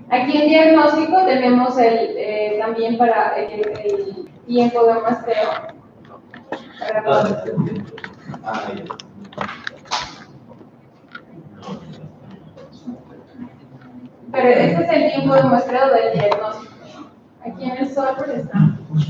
Aquí en diagnóstico tenemos también para el tiempo de muestreo. Pero este es el tiempo de muestreo del diagnóstico. Aquí en el solver está.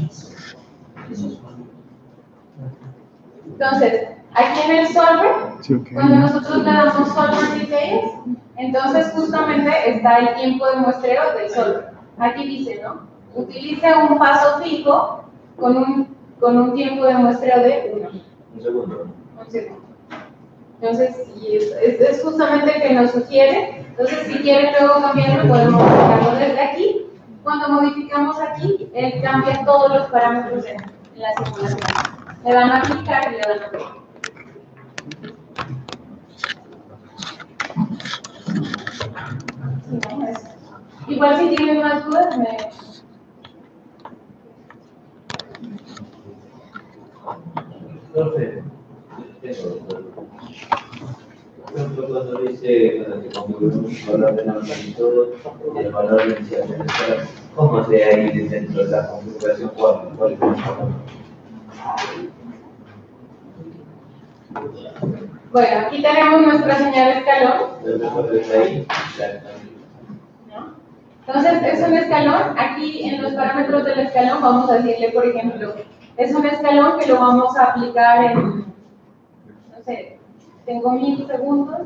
Entonces, aquí en el solver, cuando nosotros le damos solver details, entonces justamente está el tiempo de muestreo del solver. Aquí dice, ¿no? Utilice un paso fijo con un tiempo de muestreo de 1. Un segundo. Un segundo. Entonces, es justamente el que nos sugiere. Entonces, si quieren luego cambiarlo, podemos modificarlo desde aquí. Cuando modificamos aquí, él cambia todos los parámetros en la simulación. Le dan a aplicar y le dan a ver. Sí, no, es. Igual si tienen más dudas, Entonces, por ejemplo, cuando dice, cuando se configura un valor de normal y todo, y el valor inicial de la escala, ¿cómo se ahí dentro de la configuración cuál es el valor? Bueno, aquí tenemos nuestra señal escalón. ¿No? Entonces, es un escalón. Aquí en los parámetros del escalón vamos a decirle, por ejemplo, es un escalón que lo vamos a aplicar en, no sé, tengo 1000 segundos,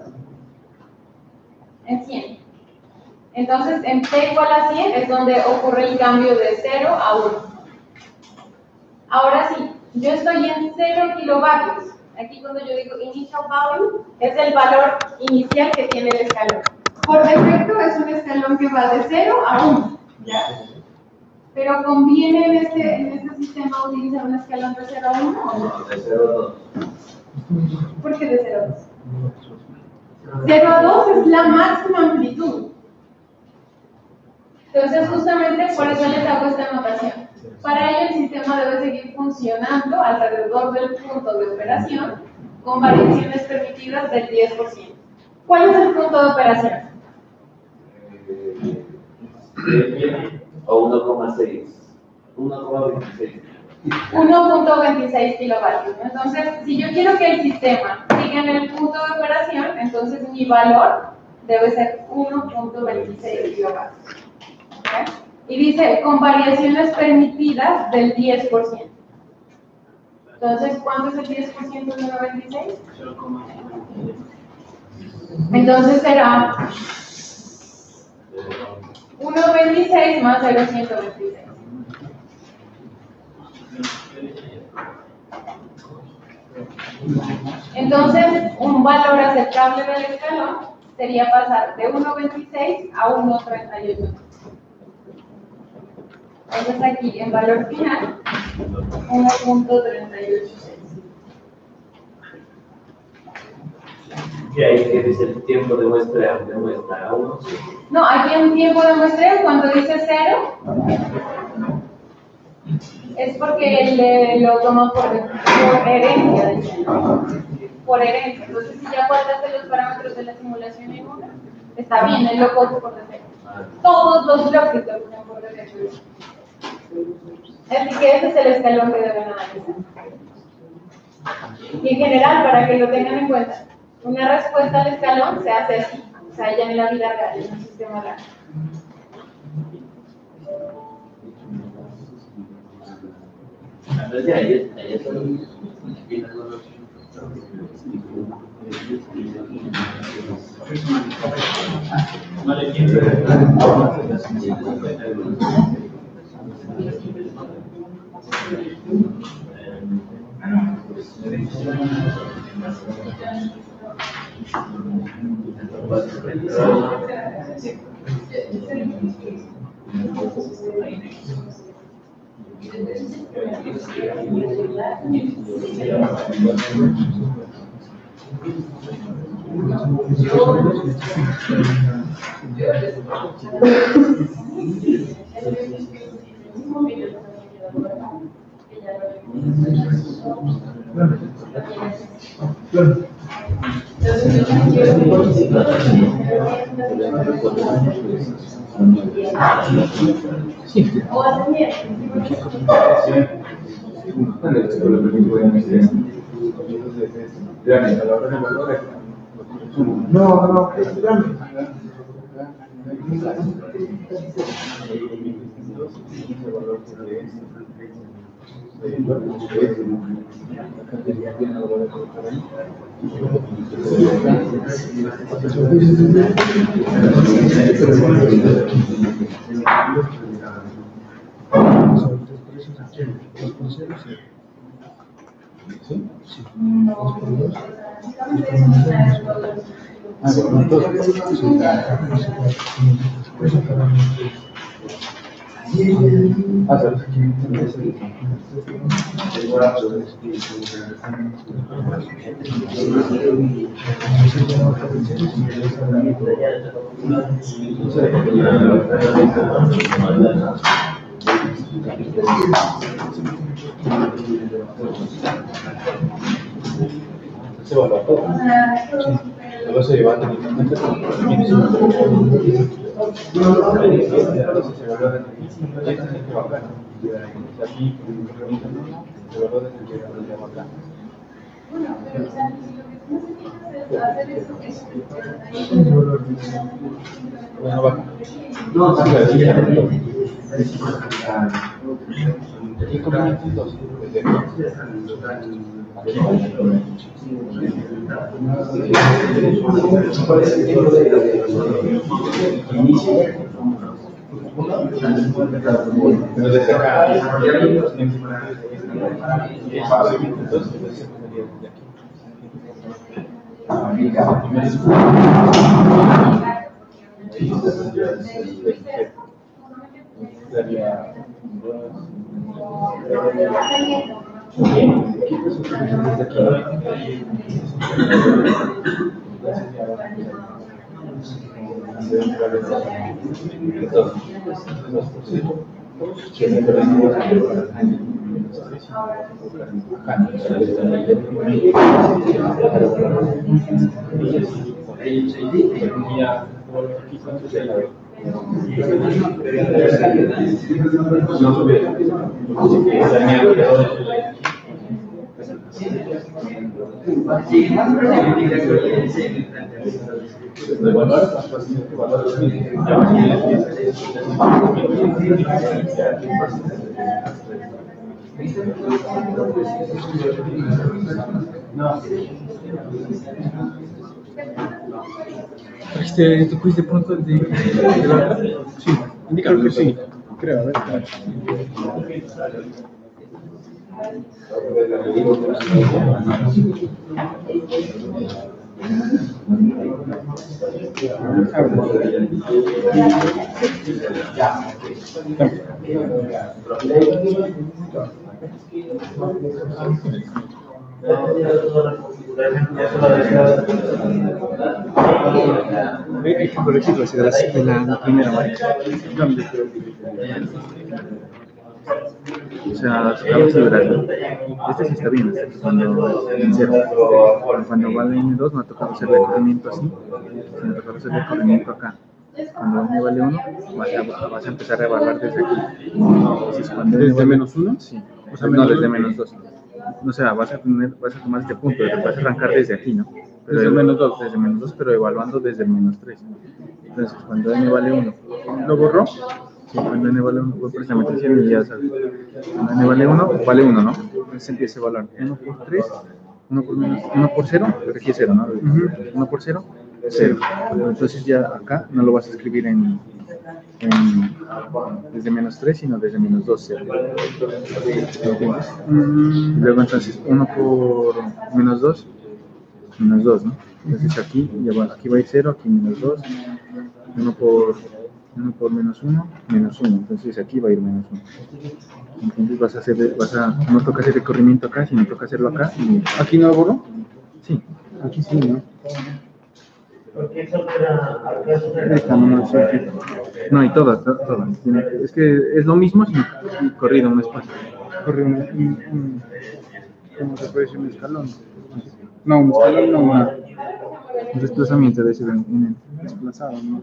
en 100. Entonces, en t igual a 100 es donde ocurre el cambio de 0 a 1. Ahora sí, yo estoy en 0 kilovatios. Aquí cuando yo digo initial value, es el valor inicial que tiene el escalón. Por defecto es un escalón que va de 0 a 1, ¿ya? Pero ¿conviene en este sistema utilizar un escalón de 0 a 1 o no? De 0 a 2. ¿Por qué de 0 a 2? 0 a 2 es la máxima amplitud. Entonces, justamente por eso les hago esta anotación. Para ello, el sistema debe seguir funcionando alrededor del punto de operación con variaciones permitidas del 10%. ¿Cuál es el punto de operación? O 1,6. 1,26. 1.26 kilovatios. Entonces, si yo quiero que el sistema siga en el punto de operación, entonces mi valor debe ser 1.26 kilovatios. ¿Okay? Y dice, con variaciones permitidas del 10%. Entonces, ¿cuánto es el 10% de 1.26? Entonces será 1.26 más 0.126. Entonces, un valor aceptable del escalón sería pasar de 1.26 a 1.38. Entonces aquí, en valor final, 1.386. Y ahí tienes el tiempo de muestra a 1. No, aquí en tiempo de muestreo, cuando dice 0, es porque él lo toma por herencia. Por herencia. Entonces, si ya guardaste los parámetros de la simulación en una, está bien, él lo coge por defecto. Todos los bloques lo cogen por defecto. Así que ese es el escalón que deben analizar. Y en general, para que lo tengan en cuenta, una respuesta al escalón se hace así, o sea, ya en la vida real, en un sistema real. Entonces, ahí es Sí. No, no, se evalúa todo. Luego se lleva técnicamente con aquí, se evalúa desde que acá. Bueno, pero o sea, lo que necesitas es hacer eso, Bueno, va. No, sí, aquí comienzan dos. Desde aquí. Desde acá. ¿Tu quiz de pronto de sí, indica que sí, creo, a ver. Hay que corregirlo así de la primera marca. O sea, vamos a liberarlo. Este sí está bien, hasta cuando en cero. Cuando vale N2 me ha tocado hacer recorrimiento así. Me ha tocado hacer recorrimiento acá. Cuando N vale 1, vas a empezar a evaluar desde aquí. Entonces, ¿desde menos 1? Sí. O sea, no, desde menos 2. O sea, vas a tomar este punto, vas a arrancar desde aquí, ¿no? Pero desde menos 2, pero evaluando desde el menos 3. Entonces, cuando N vale 1, ¿lo borró? Sí, cuando N vale 1, pues préstame atención y ya sabes. Cuando N vale 1, vale 1, ¿no? Entonces empieza a evaluar 1 por 3, 1 por 0, pero aquí es 0, ¿no? 1 por 0, 0. Entonces ya acá no lo vas a escribir desde menos 3, sino desde menos 2, 0. ¿Entiendes? Luego entonces 1 por menos 2, ¿no? Entonces aquí va a ir 0, aquí menos 2, 1 por menos 1, menos 1. Entonces aquí va a ir menos 1. Entonces no toca hacer el corrimiento acá, sino toca hacerlo acá. Y ¿aquí no lo borro? Sí, aquí sí, ¿no? Esta no sé. No, y todas. Es que es lo mismo, sino corrido un espacio. Corrido ¿cómo se puede decir? Un escalón. No, un escalón no. El desplazamiento debe ser en el desplazado, ¿no?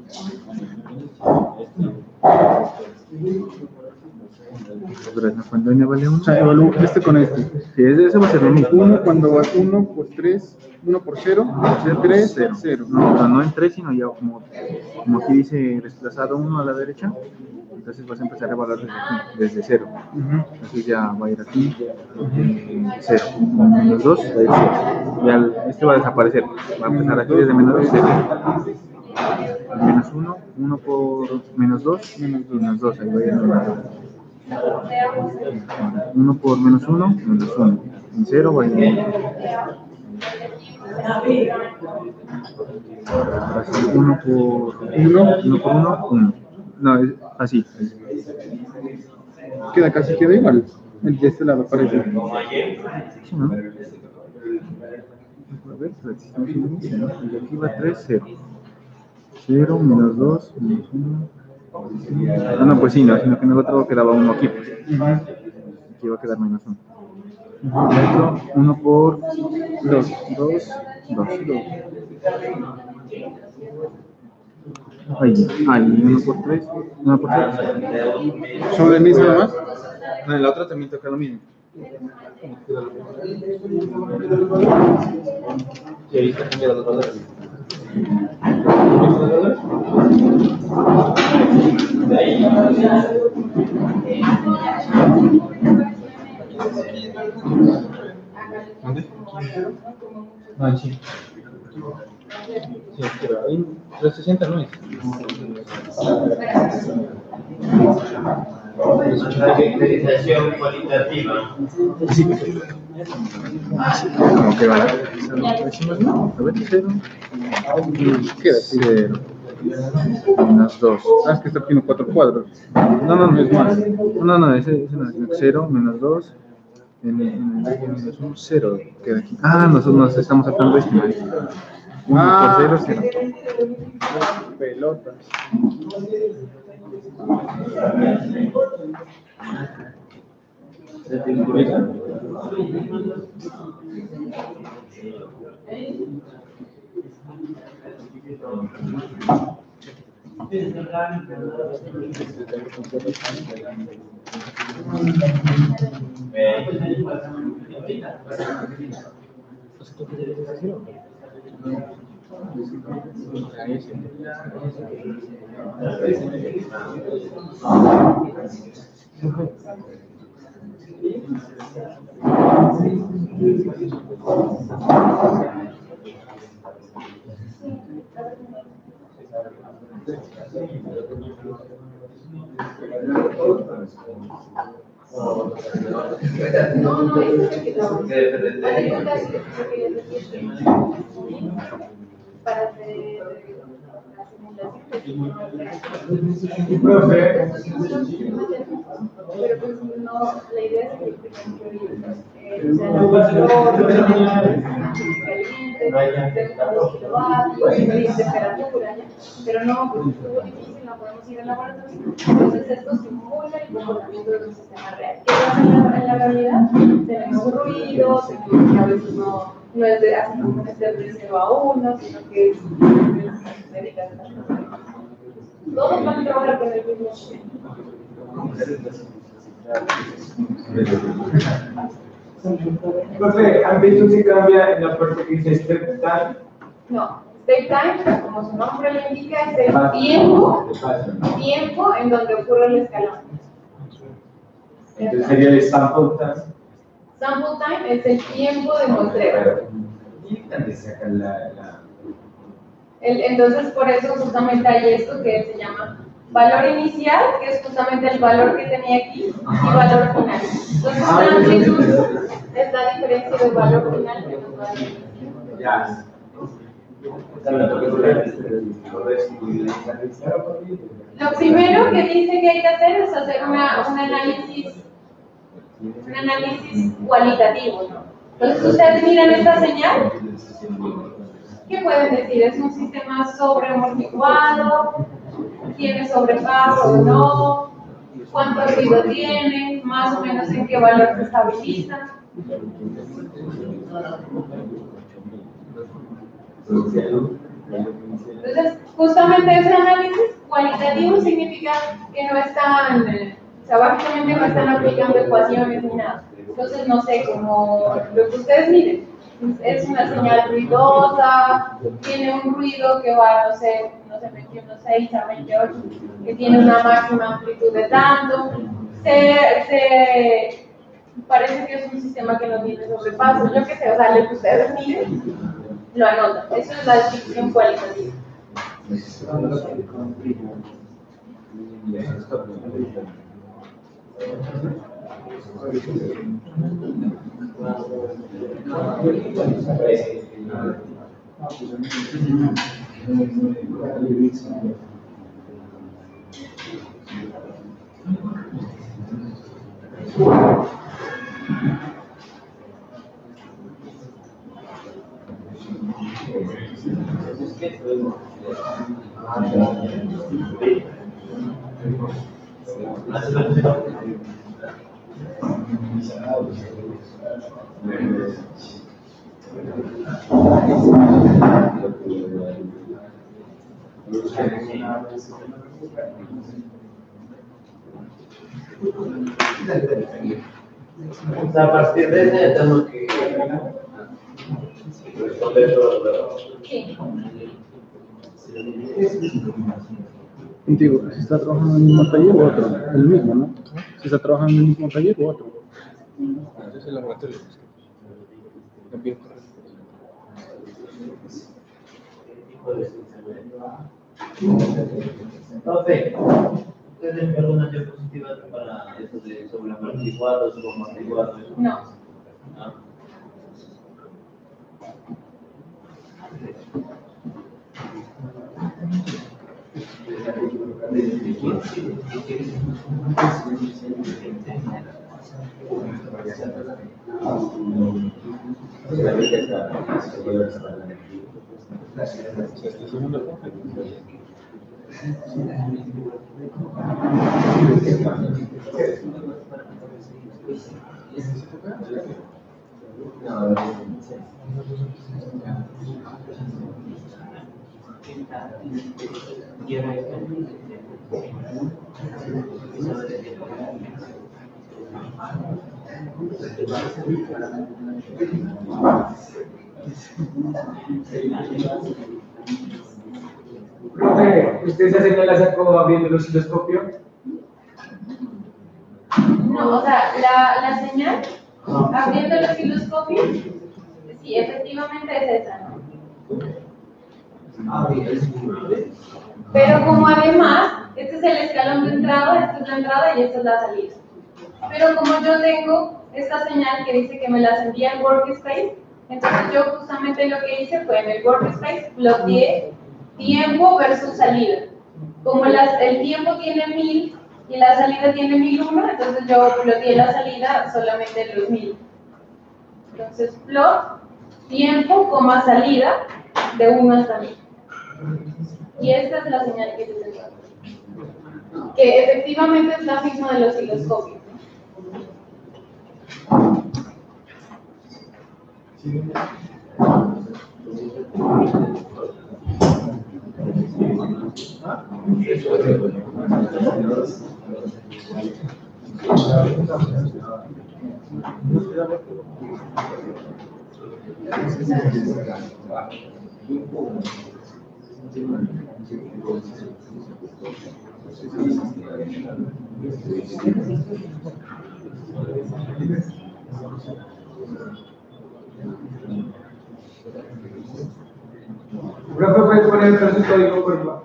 Cuando n vale 1, O sea, evalúo este con este. sí, ese va a ser lo mismo. 1 cuando va 1 por 3, 1 por 0, 3, 0. No, pero no en 3, sino ya como aquí dice desplazado 1 a la derecha, entonces vas a empezar a evaluar desde aquí, desde 0. Entonces ya va a ir aquí, 0. Menos 2, va a ir 0. Ya este va a desaparecer, va a empezar aquí desde menos 2, 0. Menos 1, 1 por menos 2, menos 2, ahí va a ir menos 2. 1 por menos 1, menos 1. En 0 va a ir 1 por 1. No, es así. Queda igual. El de este lado parece. Sí, ¿no? A ver, el de aquí va 3, 0. 0, menos 2, menos 1. Ah, no, pues sí, no, sino que en el otro quedaba 1 aquí. Aquí va a quedar menos 1. El otro, 1 por 2. 2. Ahí, 1 por 3. 1 por 3. ¿Son del mismo nomás? No, en la otra también toca lo mismo. Y ahí está cambiando los valores. De ahí. ¿Dónde? Ah, sí. Sí, pero ahí 360 no es. Caracterización cualitativa. Sí. Como que va a decimos no, a ver, 0. Queda 0. Menos 2. Ah, es que está aquí en 4 cuadros. No, es más. No, ese no es 0, menos 2. Menos 1, 0 queda aquí. Ah, nosotros nos estamos sacando este. 1 por 0, 0. Pelotas. Para hacer la simulación. Pero pues no, la idea es que temperatura, pero no, pues estuvo difícil, no podemos ir al laboratorio. Entonces esto simula el comportamiento de un sistema real. ¿Qué pasa en la realidad? Tenemos ruido, tenemos que a veces no es de así como que sea de 0 a 1, sino que es todos van a trabajar con el mismo sistema. Profe, ¿han visto si cambia en la parte que dice step time? No, step time, como su nombre le indica, es el tiempo en donde ocurre el escalón. Entonces sería el sample time. Sample time es el tiempo de muestreo. ¿Y dónde sacan la... Entonces, por eso justamente hay esto que se llama valor inicial, que es justamente el valor que tenía aquí, y valor final. Entonces, la amplitud es la diferencia del valor final menos valor inicial. Ya. Lo primero que dice que hay que hacer es hacer un análisis cualitativo, ¿no? Entonces, ustedes miran esta señal. ¿Qué pueden decir? ¿Es un sistema sobreamortiguado? ¿Tiene sobrepaso o no? ¿Cuánto ruido tiene? ¿Más o menos en qué valor se estabiliza? Entonces, justamente ese análisis cualitativo significa que no están, o sea, básicamente no están aplicando ecuaciones ni nada. Entonces, no sé, como lo que ustedes miren, es una señal ruidosa, tiene un ruido que va, no sé, 21.6 a 28, que tiene una máxima amplitud de tanto. Parece que es un sistema que no tiene sobrepaso, yo qué sé, o sea, lo que ustedes miren, lo anotan. Eso es la descripción cualitativa. A partir de ese tenemos que responder todo. Sí. Contigo, si está trabajando en el mismo taller o otro, el mismo, ¿no? Si está trabajando en el mismo taller o otro. Es el laboratorio. Entonces, ¿ustedes ven alguna diapositiva para eso de sobre amortiguados o amortiguados? No. ¿No? Profe, ¿usted esa señal la sacó abriendo el osciloscopio? No, o sea, la señal, abriendo el osciloscopio, sí, efectivamente es esa, ¿no? Pero como además, este es el escalón de entrada, esta es la entrada y esta es la salida. Pero como yo tengo esta señal que dice que me las envía el workspace, entonces yo justamente lo que hice fue en el workspace bloqueé tiempo versus salida. Como el tiempo tiene 1000 y la salida tiene 1001, entonces yo bloqueé la salida solamente en los 1000. Entonces, plot, tiempo, coma, salida, de 1 hasta 1000. Y esta es la señal que yo tengo, que efectivamente es la misma del osciloscopio. Profe, ¿puedes poner otra su código, por favor?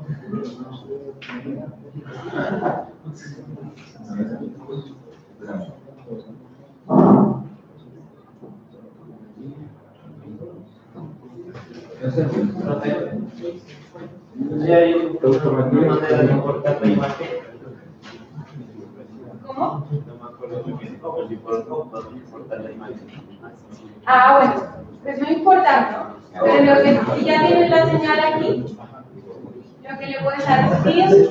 ¿Cómo? Ah, bueno, pues no importa, ¿no? Pero lo que, si ya tienen la señal aquí, lo que le pueden dar es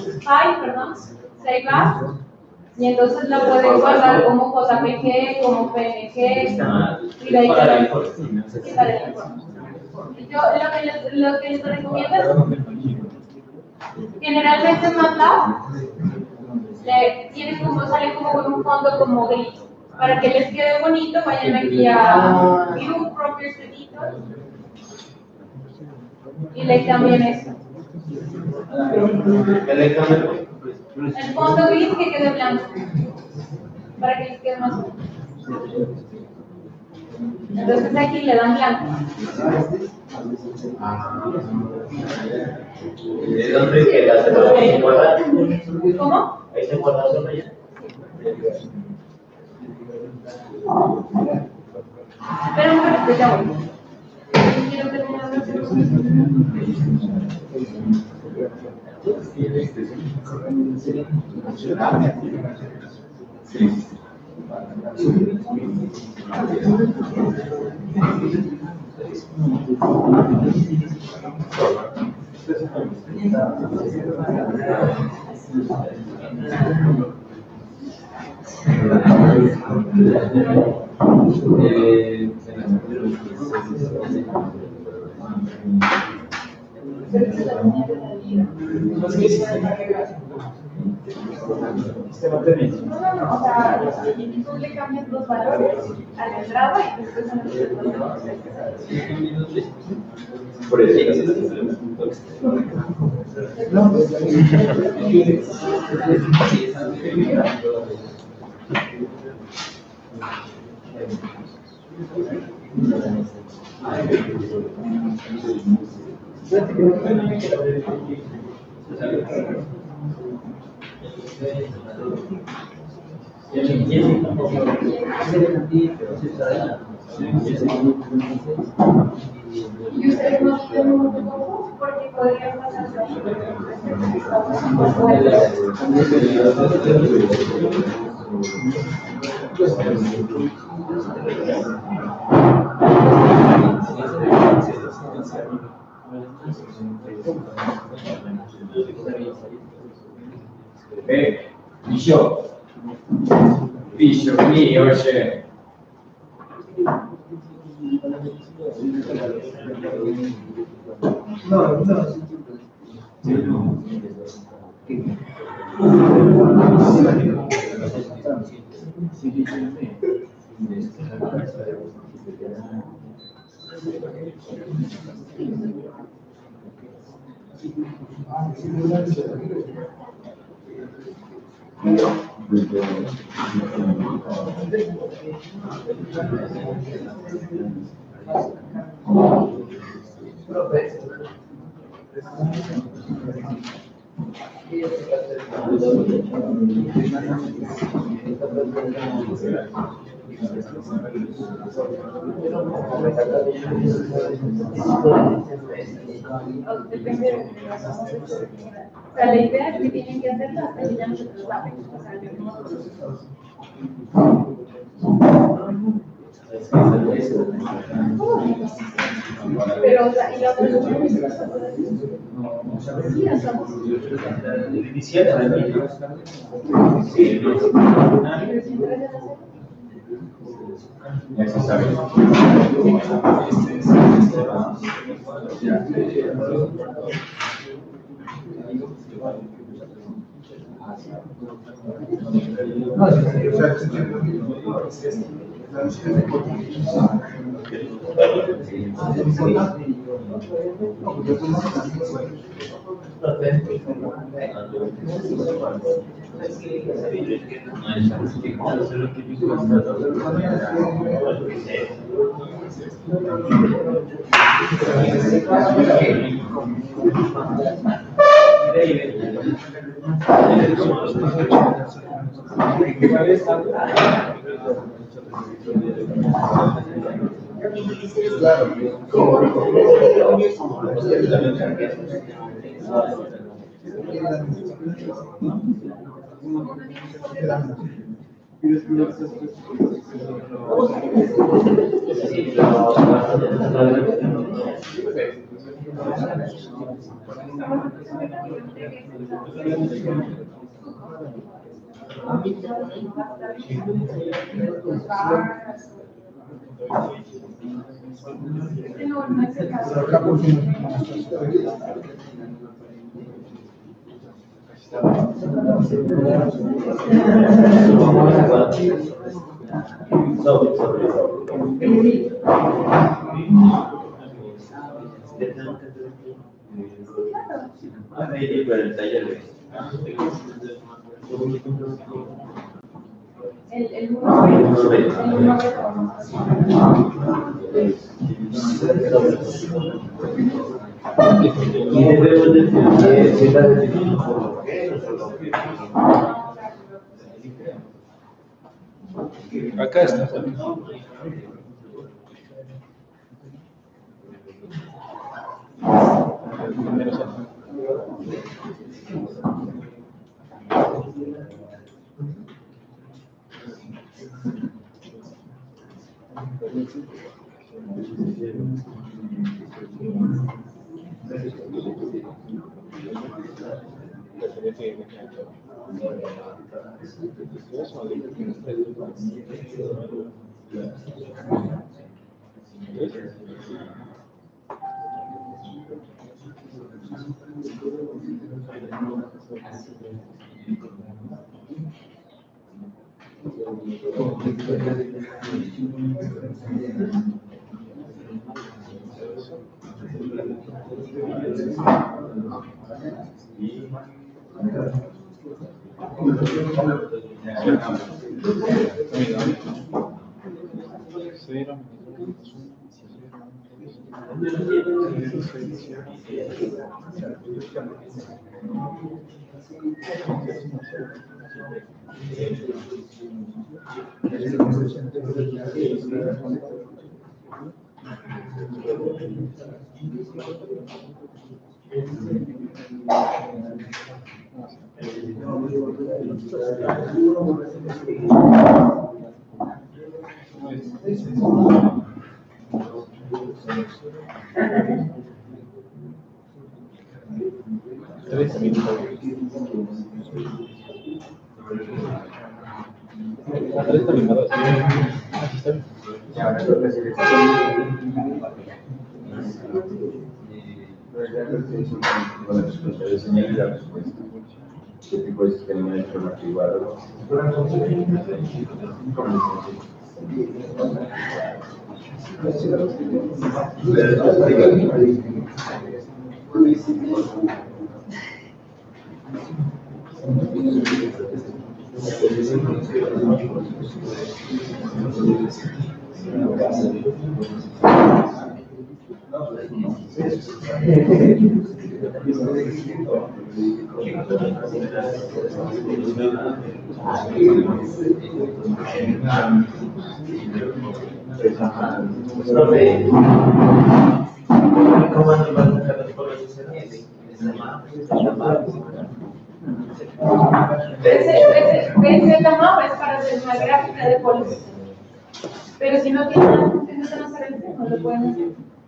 save as, y entonces la pueden guardar como JPG, como PNG, y de ahí para el informe. Yo lo que les recomiendo es, generalmente en MATLAB, salen como con un fondo como gris. Para que les quede bonito, vayan aquí a View Properties Editor y le cambien esto. El fondo gris que quede blanco, para que les quede más bonito. Entonces aquí le dan blanco. ¿De dónde queda? ¿Se guarda? ¿Cómo? Ahí se guarda solo ya. Espera un momento, ya voy. Quiero terminar de hacer No, o sea, tú le cambias los valores a la entrada y después a Por eso. y ustedes no tienen un poco porque podrían pasar Bishop lì, oye. Depende de lo que hagamos. O sea, la idea es que tienen que hacerlo hasta que ya nosotros vamos. O sea, pero, o sea, y la otra cosa es sí, hacemos. No, no es el caso. El uno Y debemos decir que la definición por qué Acá está. ¿Qué tipo de sistema informativo algo? Ese tamaño es para hacer una gráfica de polos. Pero si no tiene una función de transferencia, no lo pueden hacer.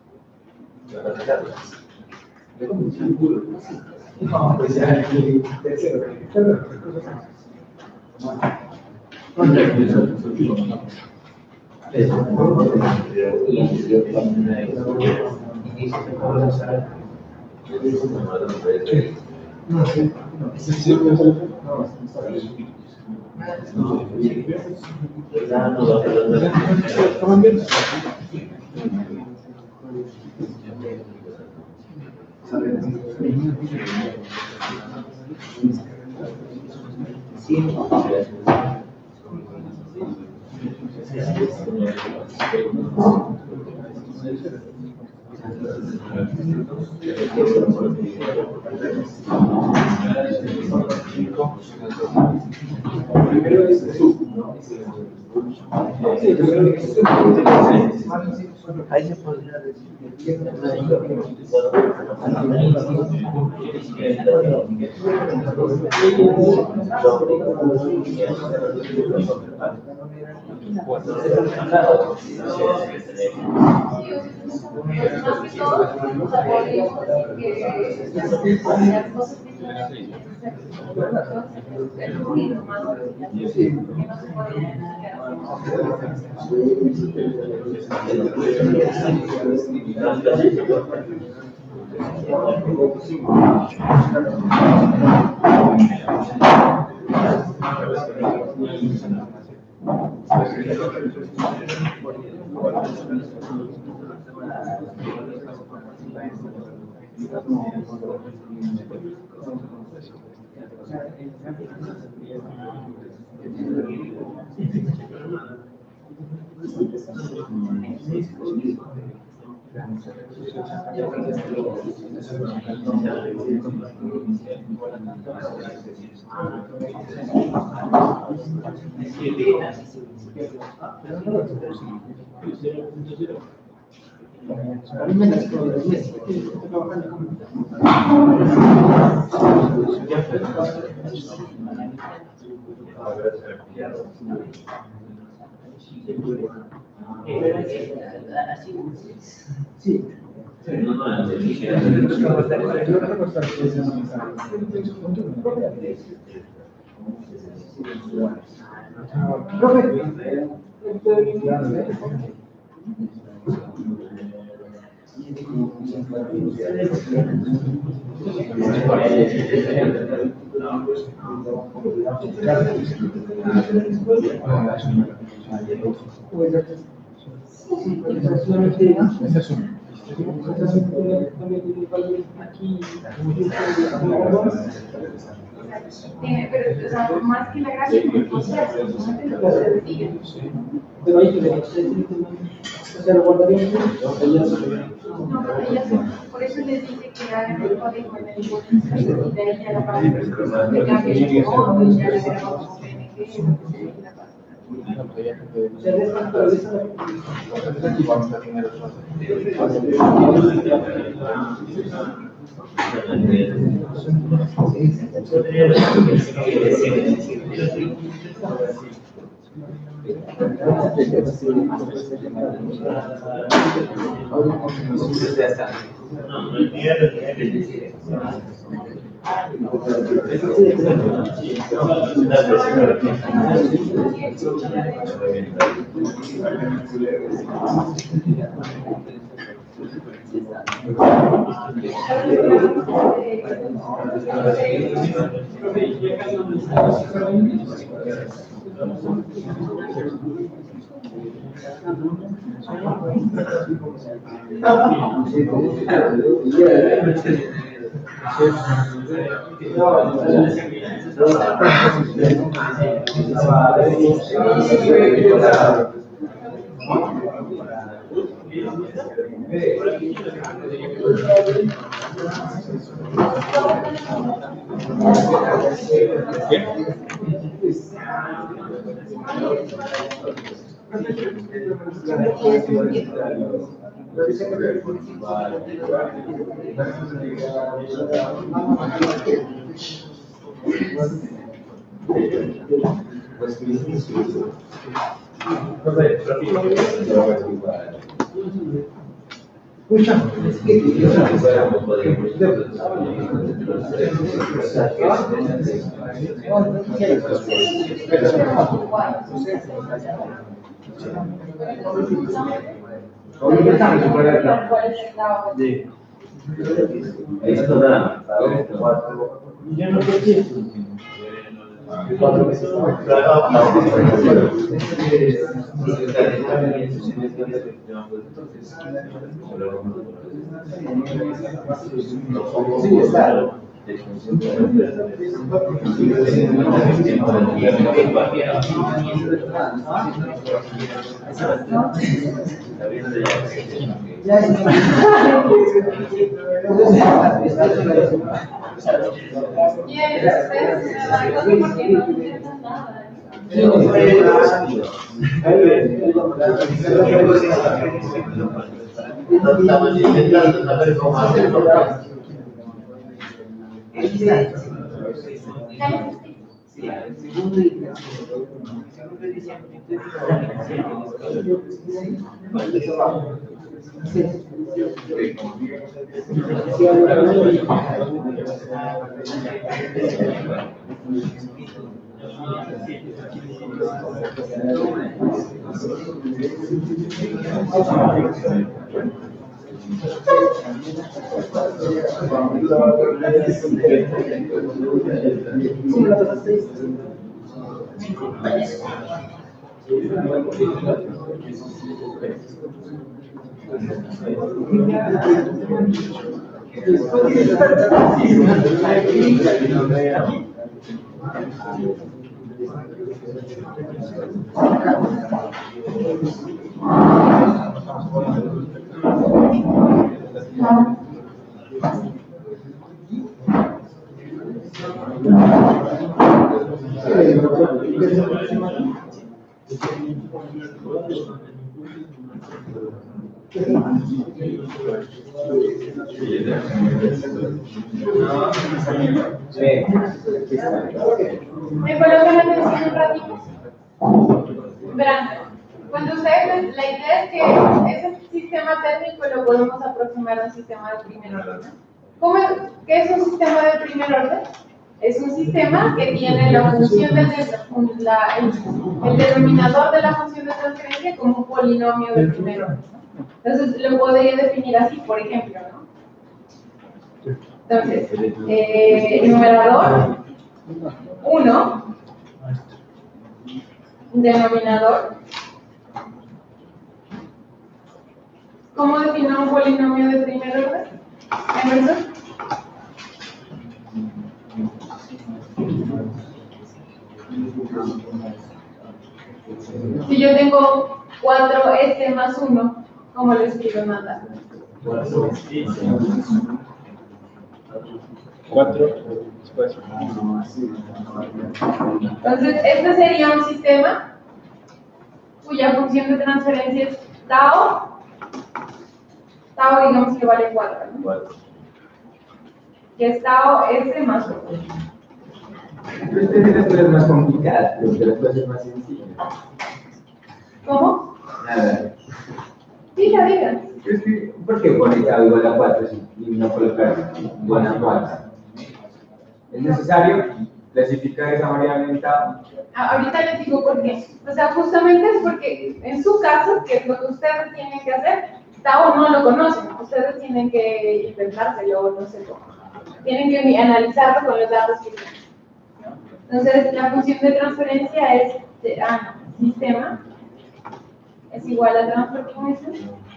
Ahí se podría decir Más que todo, o sea, por eso que las cosas que el ruido más que no se puede pero, o sea, más que la gracia, el proceso, solamente lo que se sigue. Pero ahí que se lo guardaría. No, pero ella por eso les dije que hagan el código en el y de ahí ya la parte que cambie el modo, y ya le agregamos PNG, lo que se la pasa. Ya no sé qué. Sí, está. Estamos intentando saber cómo hacerlo. Sí, el segundo y el tercero. El segundo ¿Me colocan atención un ratito? Verán, cuando ustedes, la idea es que ese sistema térmico lo podemos aproximar a un sistema de primer orden. ¿Qué es un sistema de primer orden? Es un sistema que tiene la función el denominador de la función de transferencia como un polinomio de primer orden. Entonces lo podría definir así, por ejemplo, ¿no? Entonces, numerador 1, denominador. ¿Cómo defino un polinomio de primer orden? Emerson. Si yo tengo 4s más 1, ¿cómo lo escribo en nada? 4 después. Entonces, este sería un sistema cuya función de transferencia es tau. Tau, digamos que vale 4, ¿no? Que es tau s más 1. Esta es las cosas más complicadas, pero de las cosas más sencillas. ¿Cómo? Nada. Diga. Es que, ¿por qué pone tau igual a 4 y no colocar igual a 4? Es necesario clasificar esa variable en tau. Ahorita les digo por qué. O sea, justamente es porque en su caso, que es lo que ustedes tienen que hacer, tau no lo conocen. Ustedes tienen que inventárselo, no sé cómo. Tienen que analizarlo con los datos que tienen, ¿no? Entonces, la función de transferencia es, sistema es igual a transfer function.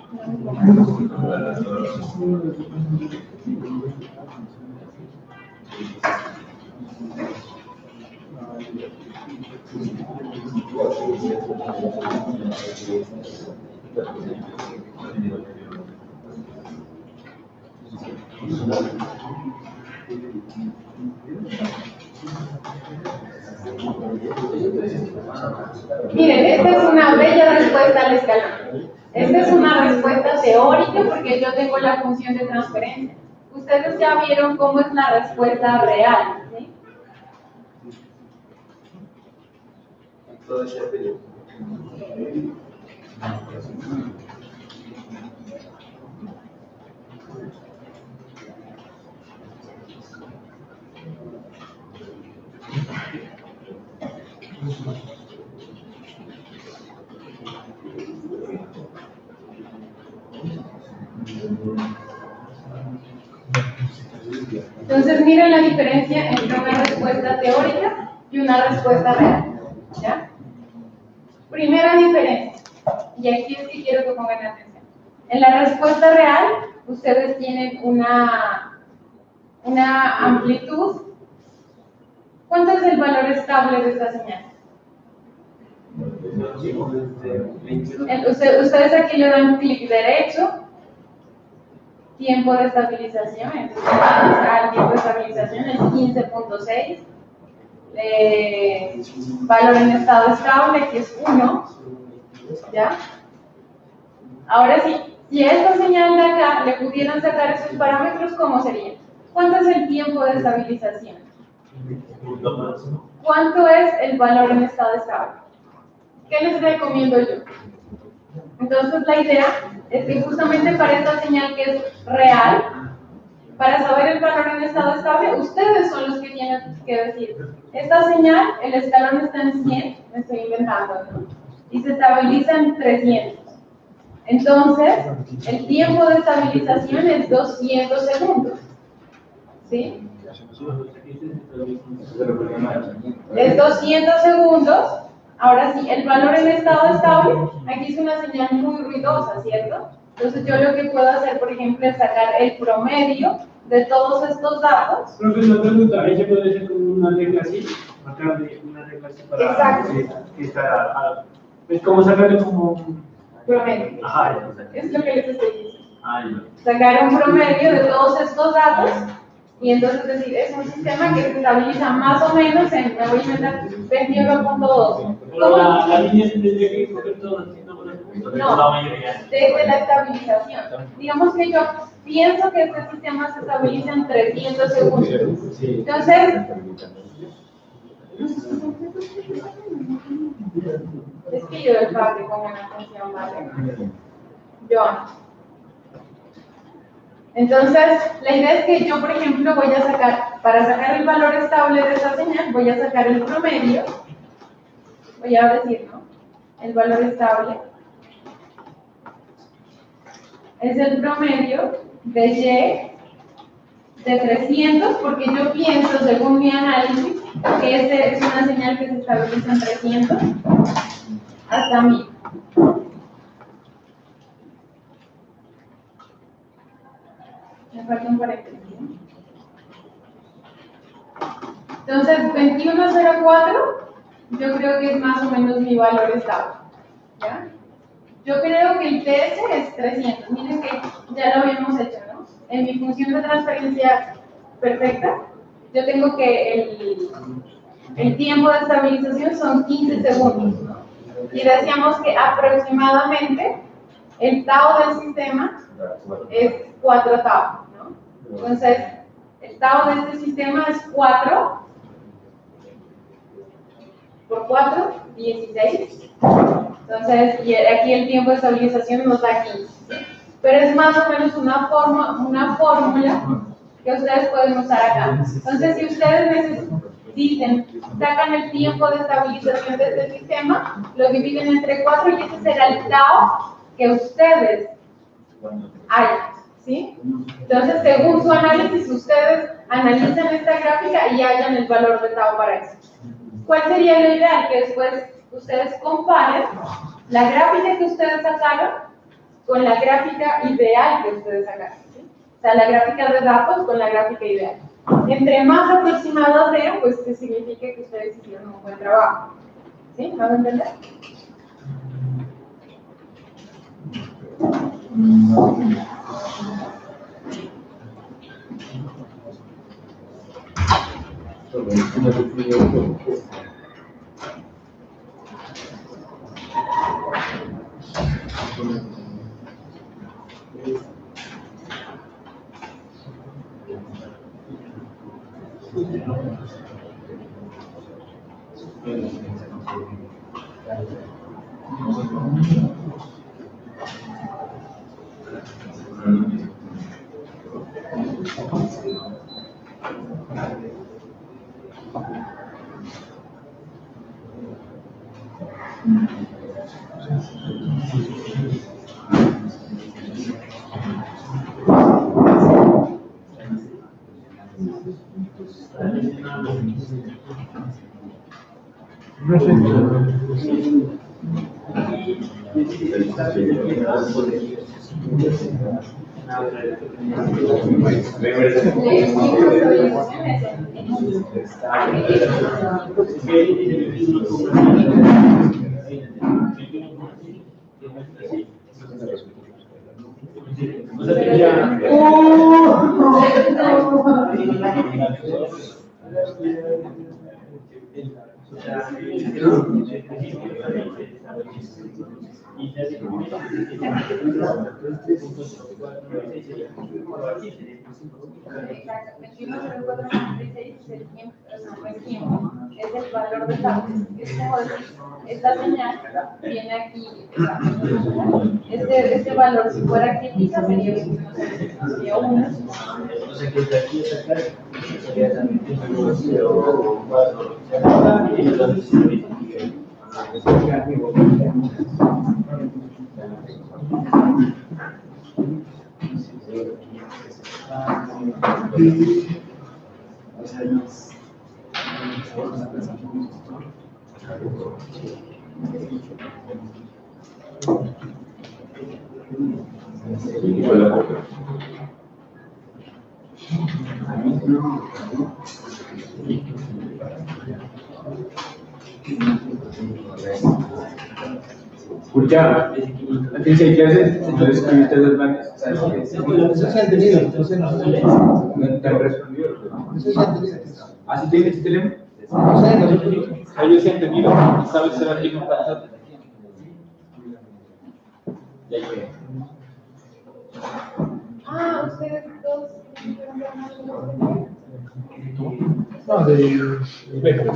Miren, esta es una bella respuesta al escalón. Esta es una respuesta teórica porque yo tengo la función de transferencia. Ustedes ya vieron cómo es la respuesta real, ¿sí? Entonces, miren la diferencia entre una respuesta teórica y una respuesta real, ¿ya? Primera diferencia, y aquí es que quiero que pongan atención. En la respuesta real, ustedes tienen una amplitud. ¿Cuánto es el valor estable de esta señal? Ustedes aquí le dan clic derecho, tiempo de estabilización, entonces el tiempo de estabilización es 15.6, valor en estado estable, que es 1, ¿ya? Ahora sí, si a esta señal de acá le pudieran sacar esos parámetros, ¿cómo sería? ¿Cuánto es el tiempo de estabilización? ¿cuánto es el valor en estado estable? ¿Qué les recomiendo yo? Entonces la idea es que justamente para esta señal que es real, para saber el valor en estado estable, ustedes son los que tienen que decir, esta señal, el escalón está en 100, me estoy inventando, ¿no? Y se estabiliza en 300. Entonces, el tiempo de estabilización es 200 segundos. ¿Sí? Es 200 segundos. Ahora sí, el valor en estado estable, aquí es una señal muy ruidosa, ¿cierto? Entonces yo lo que puedo hacer, por ejemplo, es sacar el promedio de todos estos datos. Profesor, pregunta, ahí se puede hacer como una regla así, marcarle una regla así para... Exacto. Que está, es como sacarle como... Promedio. Ajá, Es lo que les estoy diciendo. ya. Sacar un promedio de todos estos datos y entonces decir, es un sistema que se estabiliza más o menos en, me voy a inventar, 21.2. Pero la línea se tendría que coger todo así, ¿no? No, desde la estabilización. Digamos que yo pienso que este sistema se estabiliza en 300 segundos. Entonces, es que yo del padre con una función vale. Yo. Entonces, la idea es que yo, por ejemplo, voy a sacar, para sacar el valor estable de esa señal, voy a sacar el promedio. Voy a decir, ¿no? El valor estable es el promedio de Y de 300, porque yo pienso, según mi análisis, que este es una señal que se estabiliza en 300 hasta 1000. Me falta un paréntesis. Entonces, 2104, yo creo que es más o menos mi valor estable. ¿Ya? Yo creo que el TS es 300. Miren que ya lo habíamos hecho, ¿no? En mi función de transferencia perfecta, yo tengo que el tiempo de estabilización son 15 segundos, ¿no? Y decíamos que aproximadamente el tau del sistema es 4 tau, ¿no? Entonces, el tau de este sistema es 4 por 4, 16. Entonces, y aquí el tiempo de estabilización nos da 15. ¿Sí? Pero es más o menos una fórmula que ustedes pueden usar acá. Entonces, si ustedes dicen, sacan el tiempo de estabilización de este sistema, lo dividen entre 4 y ese será el tau que ustedes hayan. ¿Sí? Entonces, según su análisis, ustedes analizan esta gráfica y hallan el valor de tau para eso. ¿Cuál sería lo ideal? Que después ustedes comparen la gráfica que ustedes sacaron con la gráfica ideal que ustedes sacaron. ¿Sí? O sea, la gráfica de datos con la gráfica ideal. Entre más aproximados sean, pues que significa que ustedes hicieron un buen trabajo. ¿Sí? ¿Me van a entender? Exacto, 21,0496 es el tiempo, no es tiempo, es el valor de datos. Es como decir, esta señal viene aquí, este valor, si fuera crítica, sería 21, sería 1. Entonces, que de aquí a acá sería también 0,4 y entonces Escucha, aquí si hay clases, entonces escribiste las vainas. Eso se ha entendido, entonces no sé. No te han respondido. Eso se ha entendido. ¿Ah, sí tienes teléfono? No sé, nosotros. Ellos se han entendido. ¿Sabes ser aquí con nosotros? Ya llegué. Ah, ustedes dos. No, de Becker.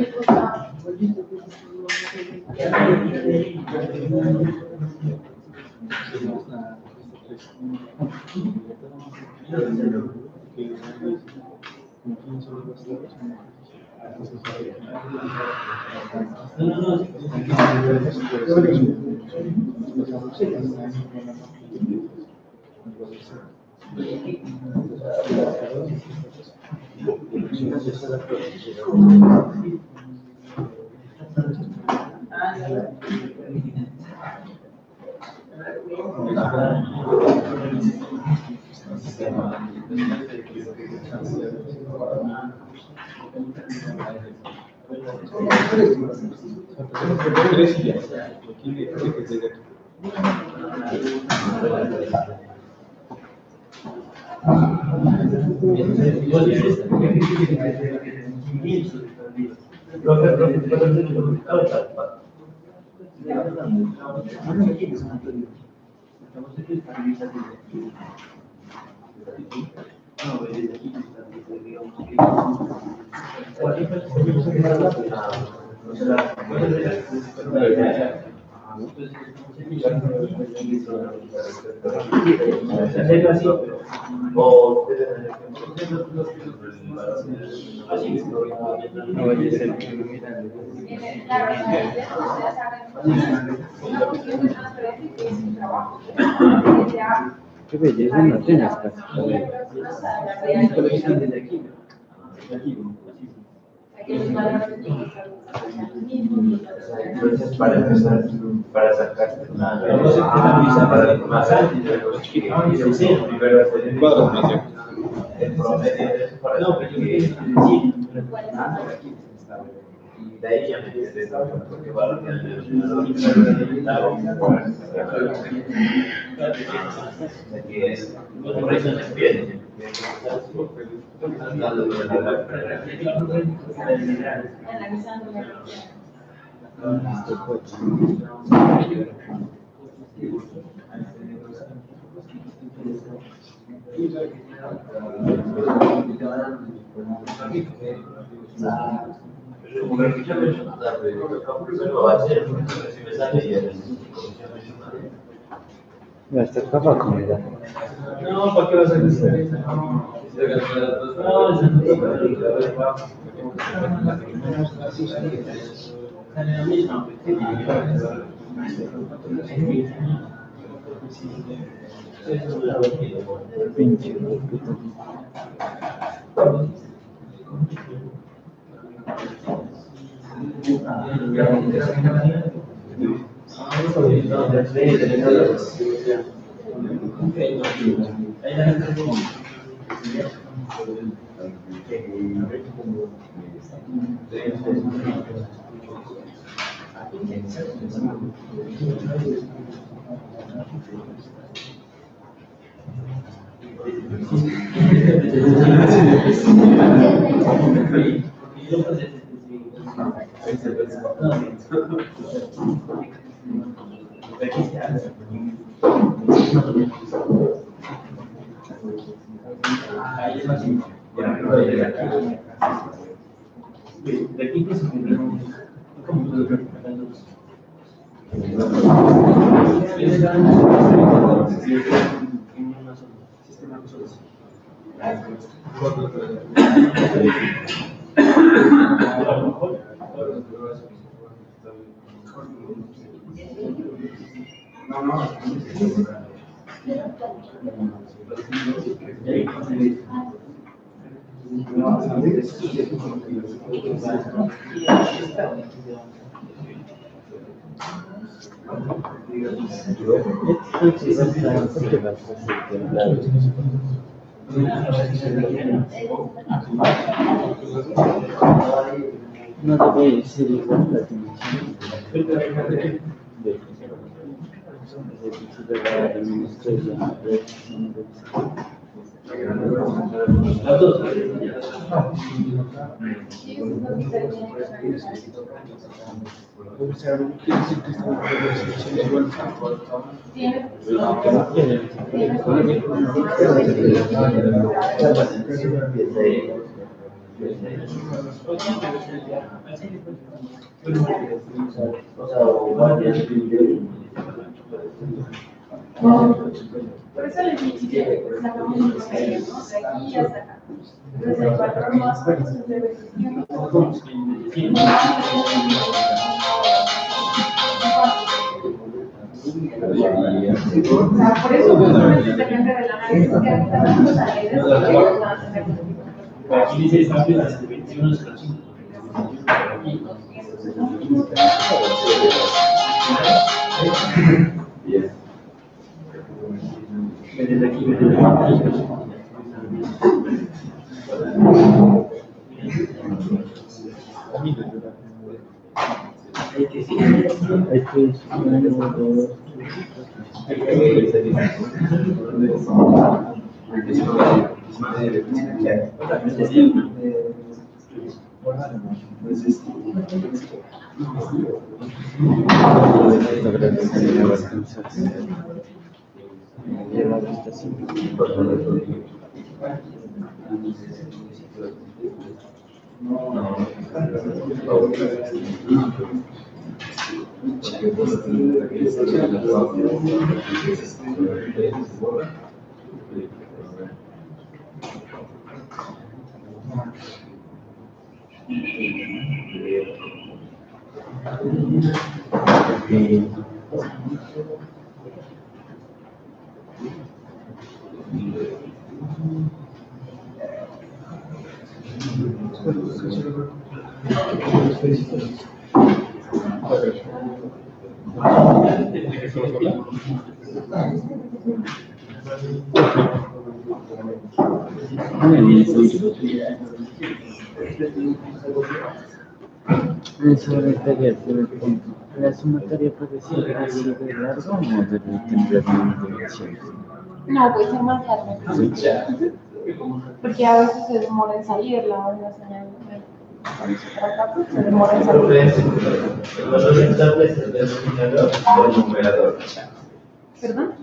Qué belleza en Atenas, casi. entonces para empezar, para sacar una para más primero hacer el promedio de eso para saber que y de ahí ya me dice porque va a que es por eso me piden Ya está acá comida. No, ¿para qué vas a hacer? Pinche. No debe ser igual la dimensión de la administración. Por eso les dije que sacamos un promedio, ¿no? De aquí hasta acá. Entonces el valor más bajo es de 21. O sea, por eso justamente depende del análisis que ahorita vamos a leer, es lo que ellos van a tener. Aquí dice estándares de 21 escalones. Desde aquí, ¿La sumatoria puede ser así de largo o debe tener menos dimensiones? No, puede ser más largo. Porque a veces se demora en salir la señal. Se demora en salir. El valor estable es el denominador o el numerador. ¿Perdón?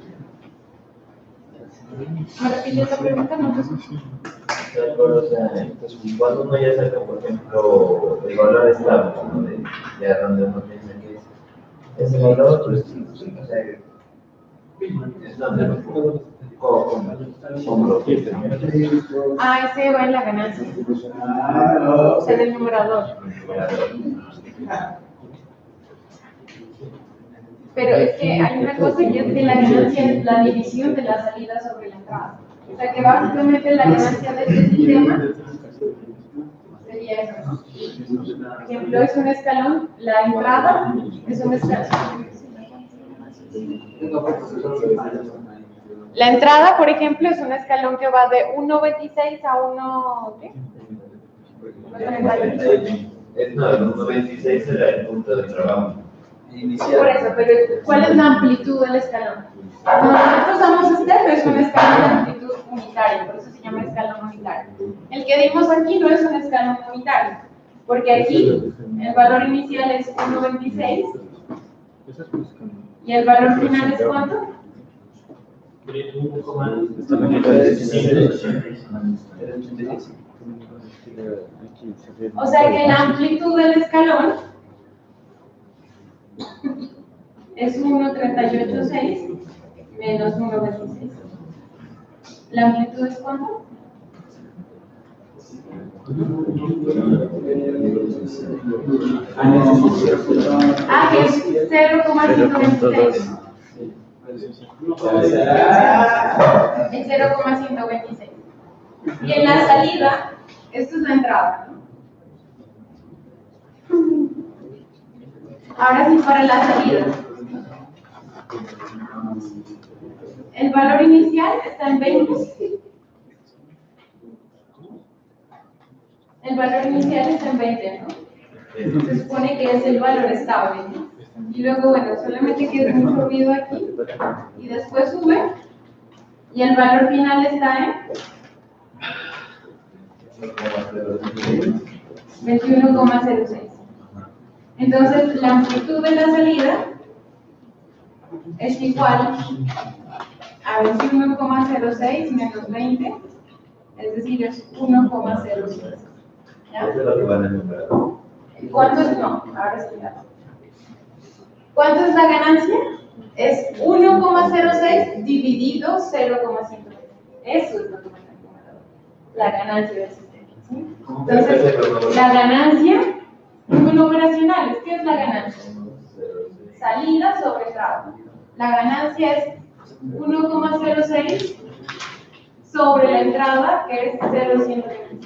¿Me repites la pregunta? No te escucho. O sea, cuando uno ya saca, por ejemplo, el valor estable, ¿no? Ya donde uno piensa que es ese valor, pues, o sea, es donde lo pongo. Ese va en la ganancia. O sea, en el numerador. Pero es que hay una cosa que es que la ganancia es la división de la salida sobre la entrada. O sea, que básicamente la ganancia de este sistema sería eso, ¿no? Por ejemplo, es un escalón, la entrada es un escalón. La entrada, por ejemplo, es un escalón que va de 1.26 a 1... ¿qué? 1.38. No, el 1.26 era el punto de trabajo. Por eso, pero ¿cuál es la amplitud del escalón? Cuando nosotros usamos este, es un escalón de amplitud unitaria, por eso se llama escalón unitario. El que dimos aquí no es un escalón unitario, porque aquí El valor inicial es 1.26. ¿Y el valor final es cuánto? O sea que la amplitud del escalón es 1.386 menos 1.26. ¿La amplitud es cuánto? Ah, que es 0,126. Es 0,126. Y en la salida, esto es la entrada, ¿no? Ahora sí, para la salida. El valor inicial está en 20. El valor inicial está en 20, ¿no? Se supone que es el valor estable, ¿no? Y luego, bueno, solamente queda mucho ruido aquí. Y después sube. Y el valor final está en 21,06. Entonces, la amplitud de la salida es igual a 21,06 menos 20, es decir, es 1,06. ¿Ya? Eso es lo que van a enumerar. ¿Cuánto es? No, ahora sí. ¿Cuánto es la ganancia? Es 1,06 dividido 0,120. Eso es lo que me está enumerando. La ganancia del sistema. ¿Sí? Entonces, la ganancia, numeracionales, ¿qué es la ganancia? Salida sobre entrada. La ganancia es 1,06 sobre la entrada, que es 0,120.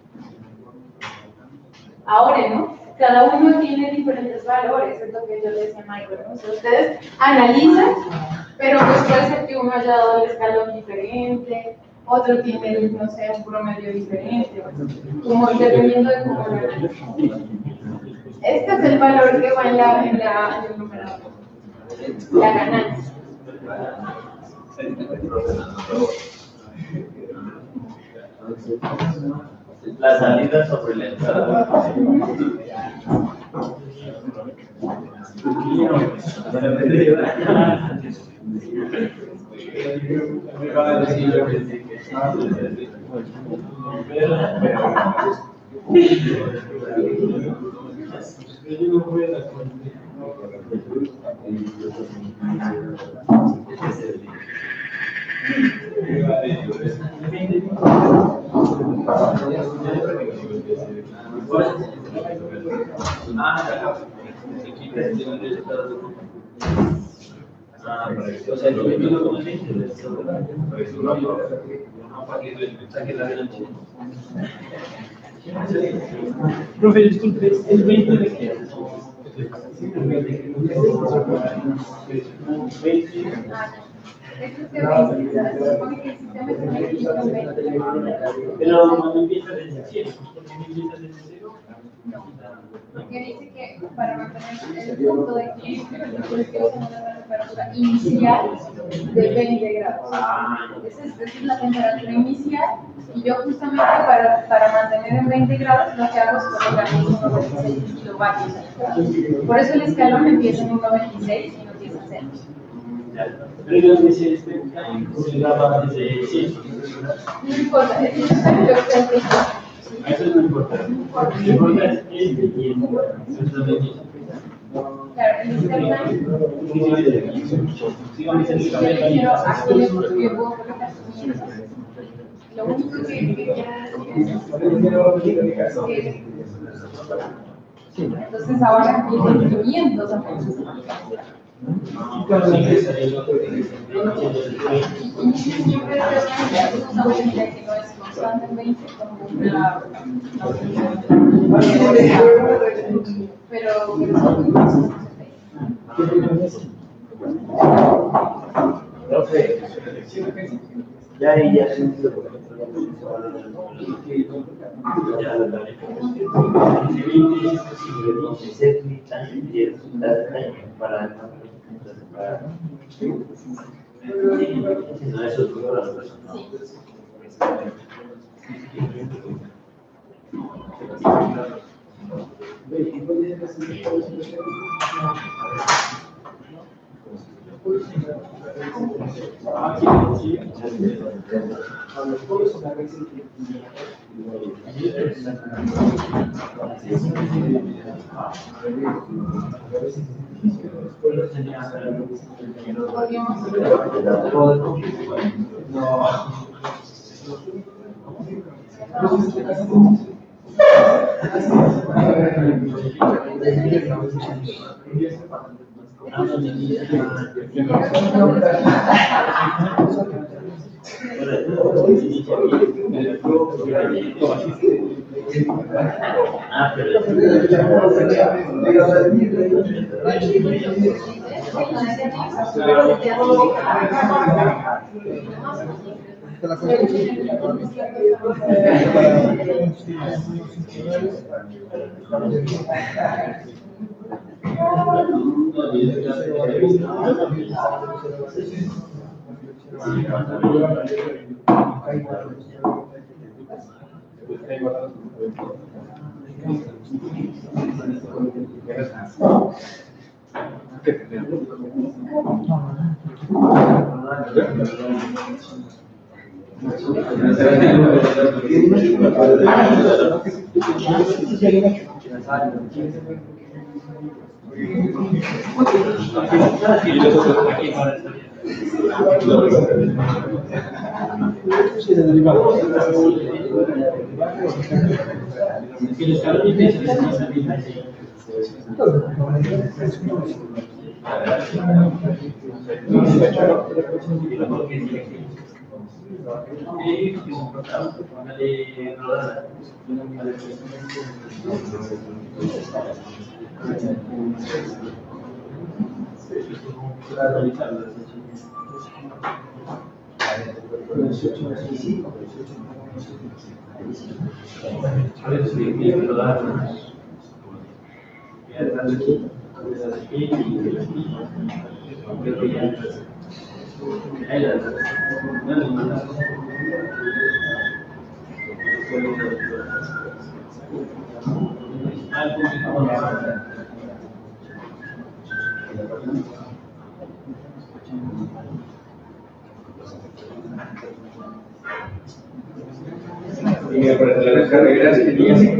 Ahora, ¿no? Cada uno tiene diferentes valores, es lo que yo le decía a Michael, ¿no? O sea, ustedes analizan, pero pues puede ser que uno haya dado el escalón diferente, otro tiene, no sé, un promedio diferente, como dependiendo de cómo lo analicen. Este es el valor que va en el numerador, la ganancia. La salida sobre la entrada. O sea, lo que yo como se Profe, disculpe, ¿el 20 de qué? Esto es de 20, se supone que el sistema es un equilibrio en 20. Pero cuando empieza desde 100, porque empieza desde 0. Porque dice que para mantener el punto de equilibrio, el equilibrio es una temperatura inicial de 20 grados. Esa es la temperatura inicial, y yo justamente para mantener en 20 grados lo que hago es colocar 1,26 kilovatios. Por eso el escalón empieza en 1,26 y no empieza en 0. Pero dice este, se graba desde 100. No importa, es necesario lo que ustedes dicen. Eso no importa. Lo que importa es este y este. Claro, el escalón. Sigamos en el Quiero aquí les puedo colocar 500. Lo único que quiero decir es que entonces ahora vienen 500 apenas. Y siempre es justamente que no es constante en 20 como una pero son muy Profe, ya ahí ya se para no eso es para las personas. Y para las carreras que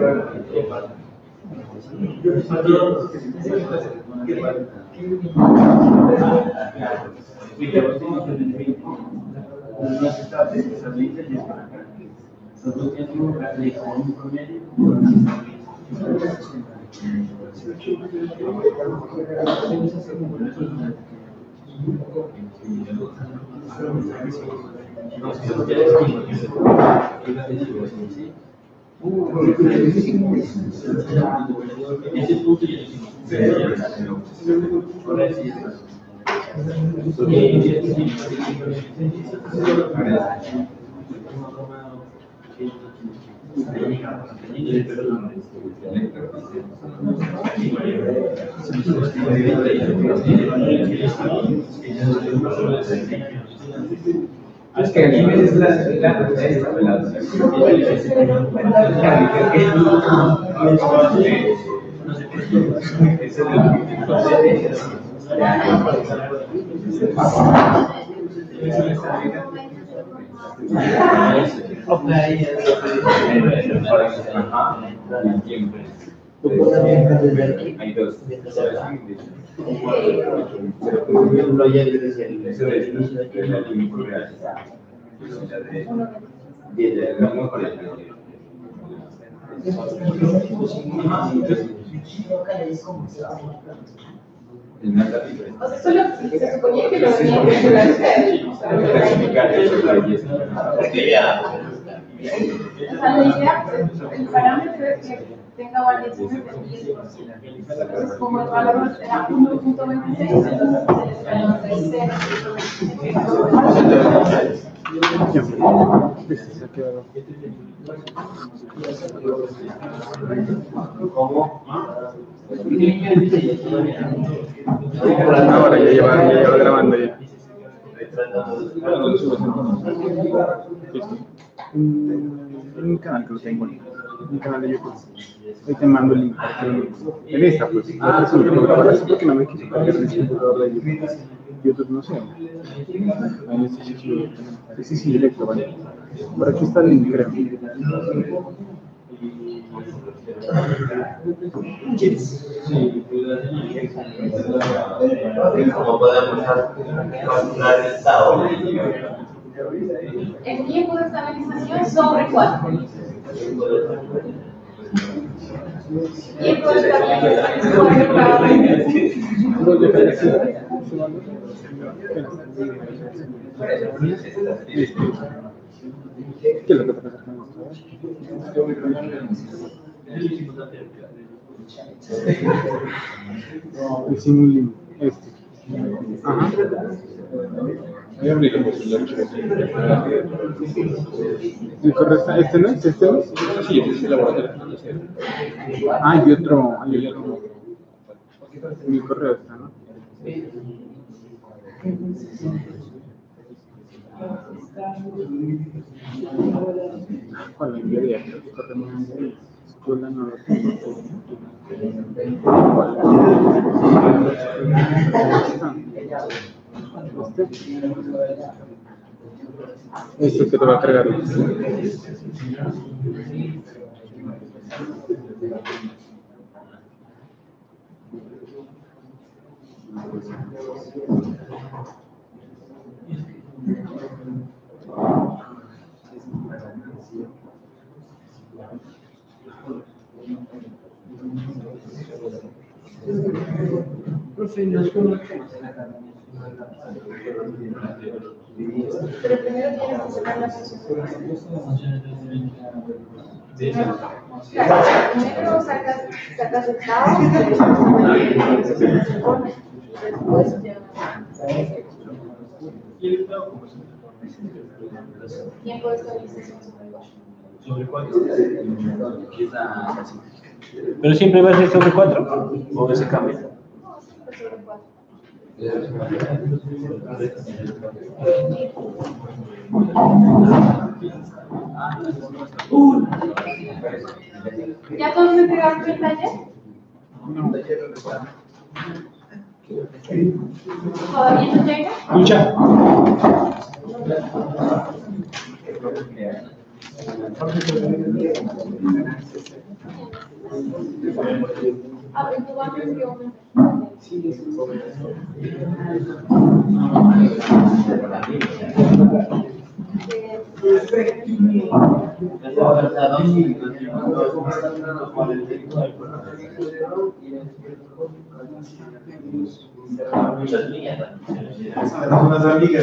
es que a mí me es hay dos. O sea, solo se suponía que lo venían a calcular ustedes. O sea, la idea, el parámetro es que tenga variaciones del 10%. Entonces, como el valor era 1.26, entonces el escalón es 0.26. ¿Cómo? Ahora ya lleva grabando ya. En un canal que lo tengo. mi canal de YouTube. Ahí te mando el link. En esta, pues, la otra es un programa así porque no me quiso cambiar de computador de YouTube. YouTube no sé. Ahí sí, directo, vale. Por aquí está el link, creo. ¿Cómo podemos calcular el estado? El tiempo de estabilización sobre 4. Tiempo de estabilización sobre 4. ¿Qué es lo que te pasa con el simulín? Ajá. Voy a abrir el archivo. ¿El correo está? ¿Este no es? ¿Este no es? Sí, este es el laboratorio. Hay otro. Mi correo está, ¿no? ¿Cuál me enviaría? El correo me enviaría. Escuela no lo tengo. Esto que te va a cargar. Profe, nos conocemos. Pero primero tienes que sacar la función. Claro, primero sacas el estado, después ya. Tiempo de estabilización sobre 4. ¿Pero siempre va a ser sobre 4? ¿O se cambia? Sobre 4. ¿Ya todos me entregaron el taller? ¿Todavía no llega? Escucha. A ver, tú vas a enviar un Muchas líneas. Unas amigas.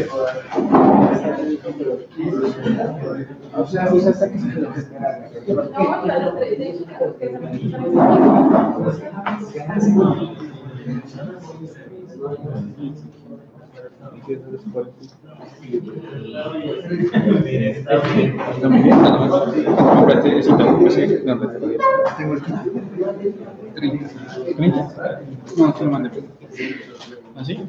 O sea, pues hasta que se lo esperar. No, ya lo tres de chicas que se me No, se lo mandé. ¿Así?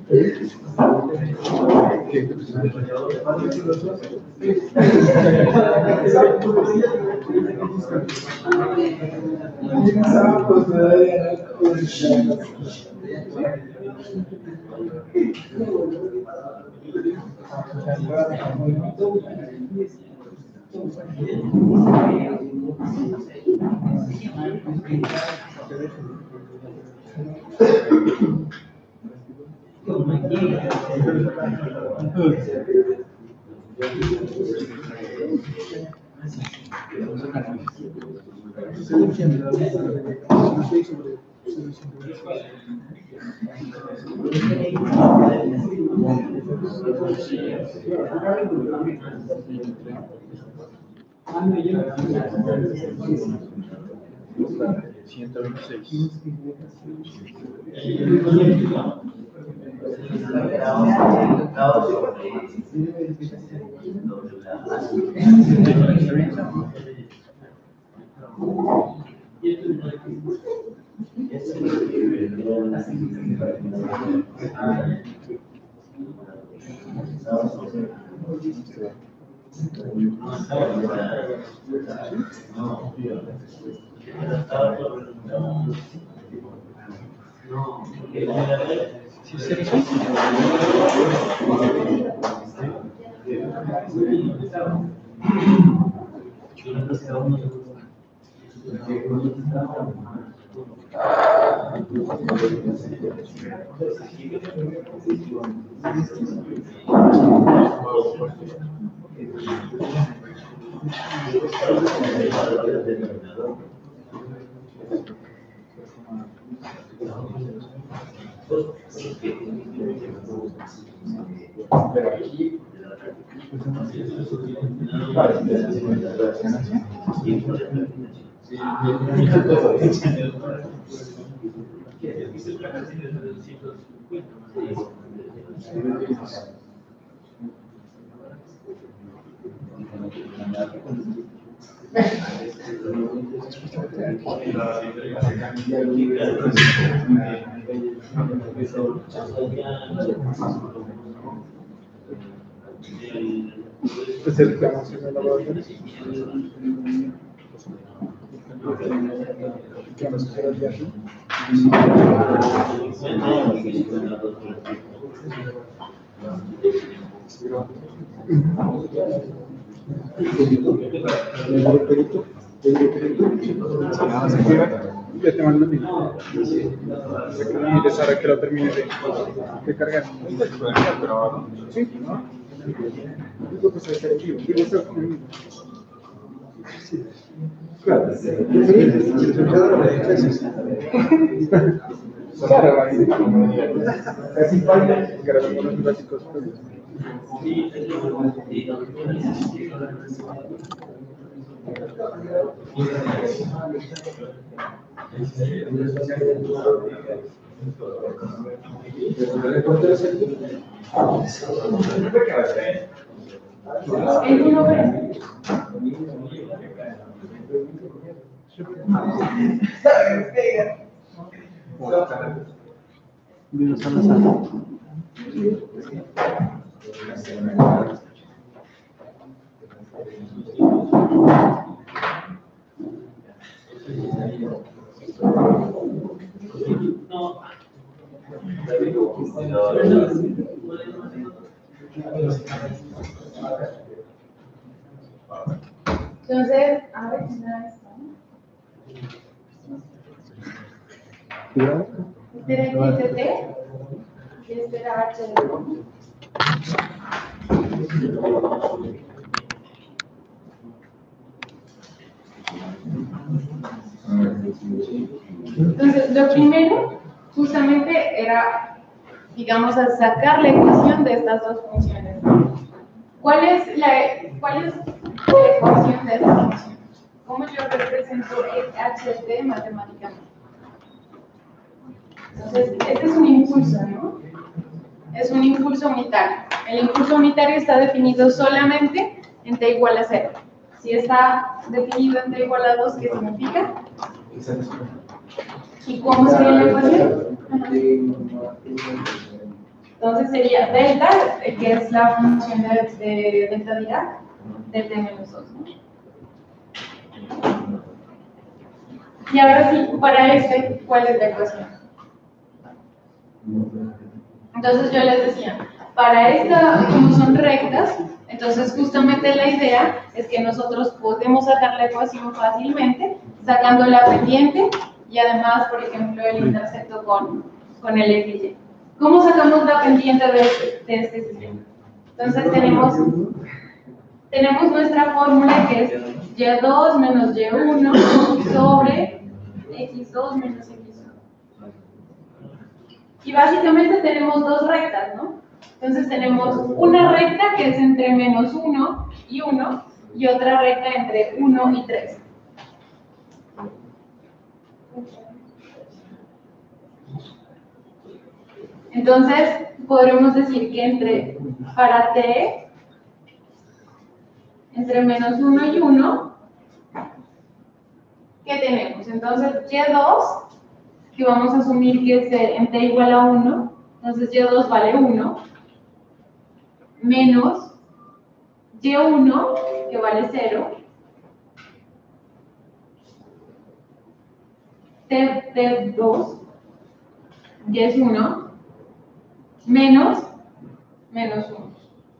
Pero aquí, Pues el que vamos a hacer en el laboratorio. ¿Qué vamos a hacer el día aquí? Ya te mando el link. Mires ahora que lo termine de cargar. Sí. Digo, pues está en vivo. Digo, está en vivo. Sí. Claro. Claro, ahí. Casi falta. Grabamos los gráficos. El uno B. Dios a la sala. Entonces, a ver, ¿nada está? Este era XT y este era HD. Entonces, lo primero justamente era, digamos, a sacar la ecuación de estas dos funciones. ¿Cuál es la ecuación de esta función? ¿Cómo yo represento HT matemáticamente? Entonces, este es un impulso, ¿no? Es un impulso unitario. El impulso unitario está definido solamente en t igual a 0. Si está definido en t igual a 2, ¿qué significa? ¿Y cómo sería la ecuación? Entonces sería delta, que es la función de delta Dirac, de t menos 2, ¿no? Y ahora sí, para este, ¿cuál es la ecuación? Entonces yo les decía, para esta, como son rectas, entonces justamente la idea es que nosotros podemos sacar la ecuación fácilmente, sacando la pendiente y además, por ejemplo, el intercepto con el FY. ¿Cómo sacamos la pendiente de este sistema? Entonces tenemos nuestra fórmula que es y2 menos y1 sobre x2 menos x1. Y básicamente tenemos dos rectas, ¿no? Entonces tenemos una recta que es entre menos 1 y 1 y otra recta entre 1 y 3. Entonces podremos decir que para t, entre menos 1 y 1, ¿qué tenemos? Entonces y2, que vamos a asumir que es en t igual a 1, entonces y2 vale 1, menos y1, que vale 0, t2, y es 1, menos 1.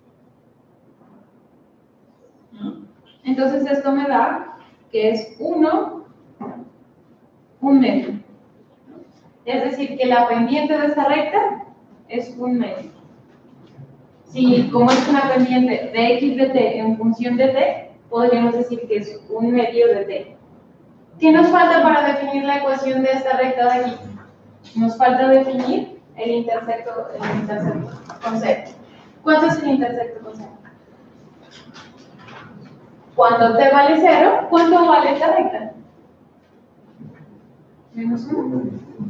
Entonces esto me da que es 1, 1 medio. Es decir, que la pendiente de esta recta es 1 medio. Si, como es una pendiente de x de t en función de t, podríamos decir que es 1 medio de t. ¿Qué nos falta para definir la ecuación de esta recta de aquí? Nos falta definir el intersecto con 0. ¿Cuánto es el intersecto con 0? Cuando t vale 0, ¿cuánto vale esta recta? Menos 1.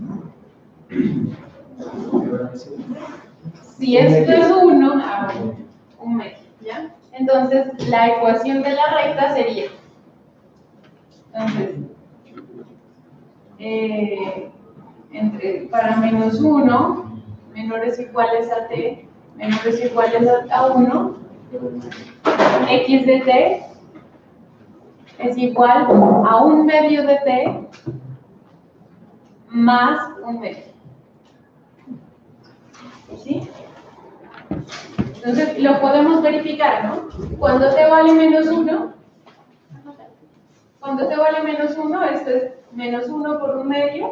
Si esto es 1, 1 medio, ¿ya? Entonces, la ecuación de la recta sería, entonces, para menos 1, menores o iguales a t, menores o iguales a 1, x de t es igual a 1 medio de t más 1 medio. ¿Sí? Entonces, lo podemos verificar, ¿no? Cuando t vale menos 1, cuando t vale menos 1, esto es menos 1 por 1 medio,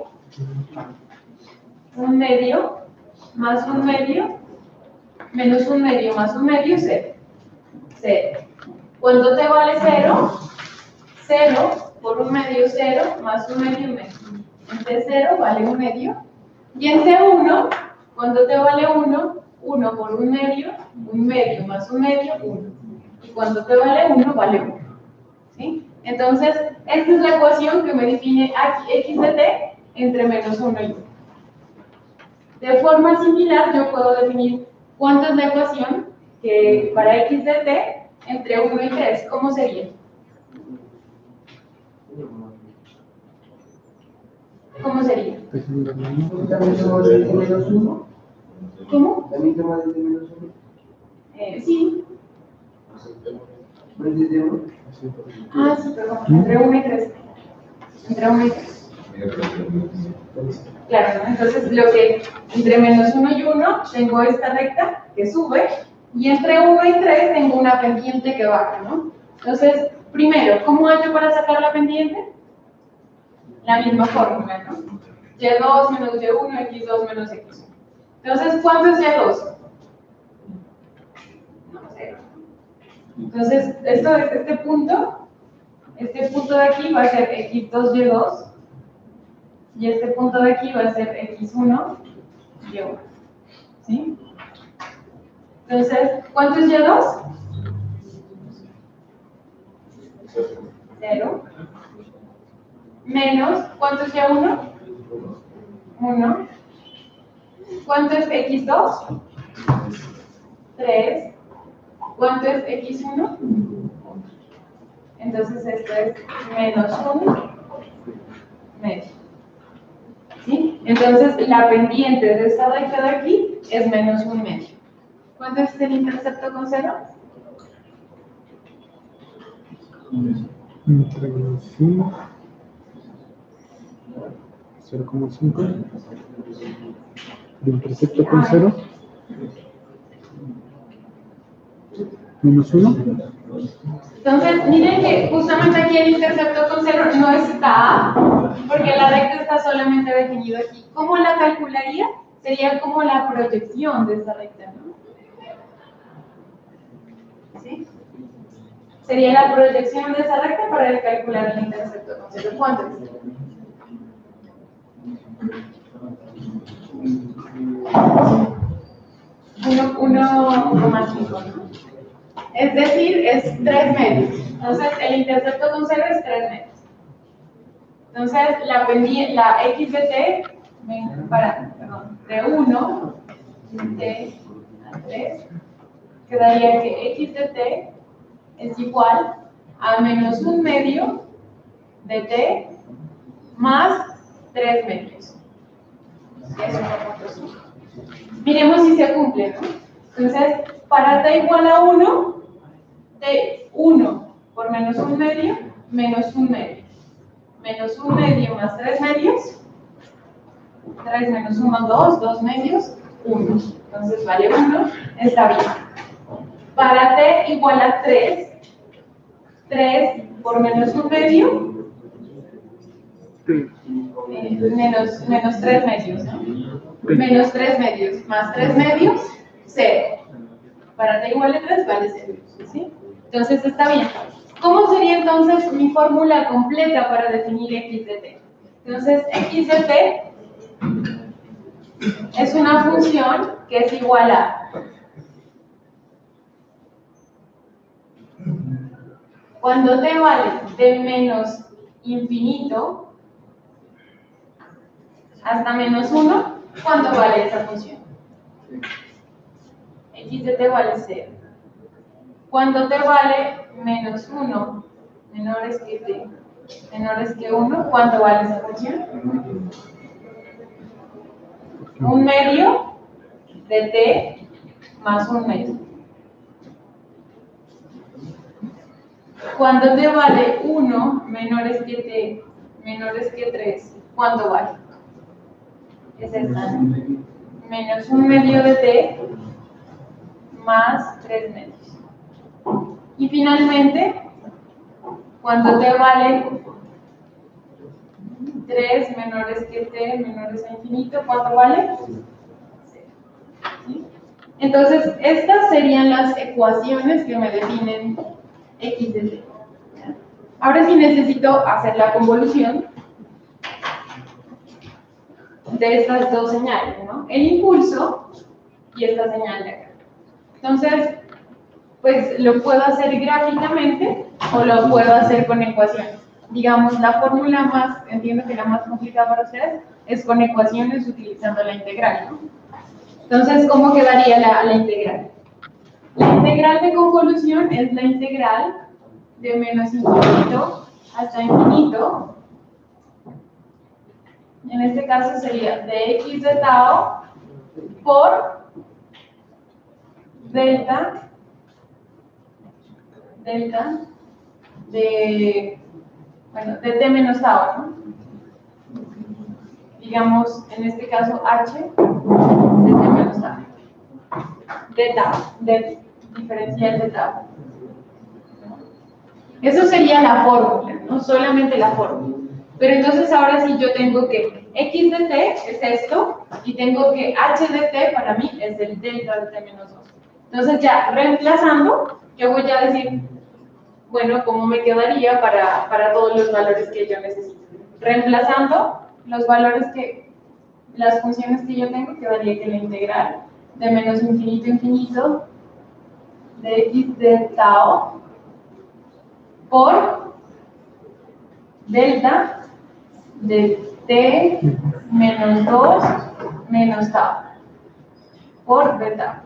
1 medio, más 1 medio, menos 1 medio más 1 medio, 0. 0. Cuando t vale 0, 0 por 1 medio, 0, más 1 medio, 1 medio. En t0 vale 1 medio. Y en t1, cuando t vale 1, 1 por 1 medio más 1 medio, 1. Y cuando t vale 1, vale 1. ¿Sí? Entonces, esta es la ecuación que me define x de t entre menos 1 y 1. De forma similar, yo puedo definir cuánto es la ecuación que para x de t entre 1 y 3. ¿Cómo sería? ¿Cómo sería? ¿También somos de menos 1? ¿Cómo? ¿También somos de menos 1? Sí. ¿No es de 1? Ah, sí, perdón. Entre 1 y 3. Entre 1 y 3. Claro, ¿no? Entonces, lo que entre menos 1 y 1 tengo esta recta que sube, y entre 1 y 3 tengo una pendiente que baja, ¿no? Entonces, primero, ¿cómo hago para sacar la pendiente? La misma fórmula, ¿no? Y2 menos y1, x2 menos x1. Entonces, ¿cuánto es y2? No, 0. Entonces, este punto de aquí va a ser x2 y2, y este punto de aquí va a ser x1 y1. ¿Sí? Entonces, ¿cuánto es y2? 0. Menos, ¿cuánto es y1? 1. ¿Cuánto es x2? 3. ¿Cuánto es x1? Entonces esto es menos 1 medio. ¿Sí? Entonces la pendiente de esta recta de aquí es menos 1 medio. ¿Cuánto es el intercepto con 0? Entre 0,5. El intercepto con 0. Menos 1. Entonces, miren que justamente aquí el intercepto con 0 no está, porque la recta está solamente definida aquí. ¿Cómo la calcularía? Sería como la proyección de esta recta, ¿no? ¿Sí? Sería la proyección de esa recta para calcular el intercepto con 0. ¿Cuánto es? Uno más 5, ¿no? Es decir, es 3 medios. Entonces, el intercepto con 0 es 3 medios. Entonces, la x de t, de 1 de t a 3, quedaría que x de t es igual a menos 1 medio de t más 3 medios. Es 1.5. Miremos si se cumple, ¿no? Entonces, para t igual a 1, de 1 por menos 1 medio, menos 1 medio. Menos 1 medio más 3 medios. 3 menos 1, 2, 2 medios, 1. Entonces vale 1, está bien. Para t igual a 3, 3 por menos 1 medio, menos 3 medios, ¿no? Menos 3 medios, más 3 medios, 0. Para t igual a 3 vale 0, ¿sí? Entonces está bien. ¿Cómo sería entonces mi fórmula completa para definir x de t? Entonces, x de t es una función que es igual a cuando t vale de menos infinito hasta menos 1, ¿cuánto vale esa función? X de t vale 0. Cuando t vale menos 1, menores que t, menores que 1, ¿cuánto vale esa función? 1 medio de t más 1 medio. Cuando t vale 1, menores que t, menores que 3, ¿cuánto vale? Es esta, ¿no? Menos 1 medio de t más 3 medios. Y finalmente, cuando t vale 3 menores que t, menores a infinito, ¿cuánto vale? 0. ¿Sí? Entonces, estas serían las ecuaciones que me definen x de t. Ahora sí necesito hacer la convolución de estas dos señales, ¿no? El impulso y esta señal de acá. Entonces, pues lo puedo hacer gráficamente o lo puedo hacer con ecuaciones. Digamos, la fórmula más, entiendo que la más complicada para ustedes, es con ecuaciones utilizando la integral, ¿no? Entonces, ¿cómo quedaría la integral? La integral de convolución es la integral de menos infinito hasta infinito. En este caso sería de x de tau por delta de, bueno, de t menos tau, ¿no? Digamos, en este caso h de t menos tau. De tau, de diferencial de tau. Eso sería la fórmula, no solamente la fórmula. Pero entonces ahora sí yo tengo que x de t es esto, y tengo que h de t para mí es el delta de t menos 2. Entonces ya reemplazando, yo voy a decir, bueno, ¿cómo me quedaría para todos los valores que yo necesito? Reemplazando los valores las funciones que yo tengo, quedaría que la integral de menos infinito a infinito de x de tau por delta de t menos 2 menos tau por delta.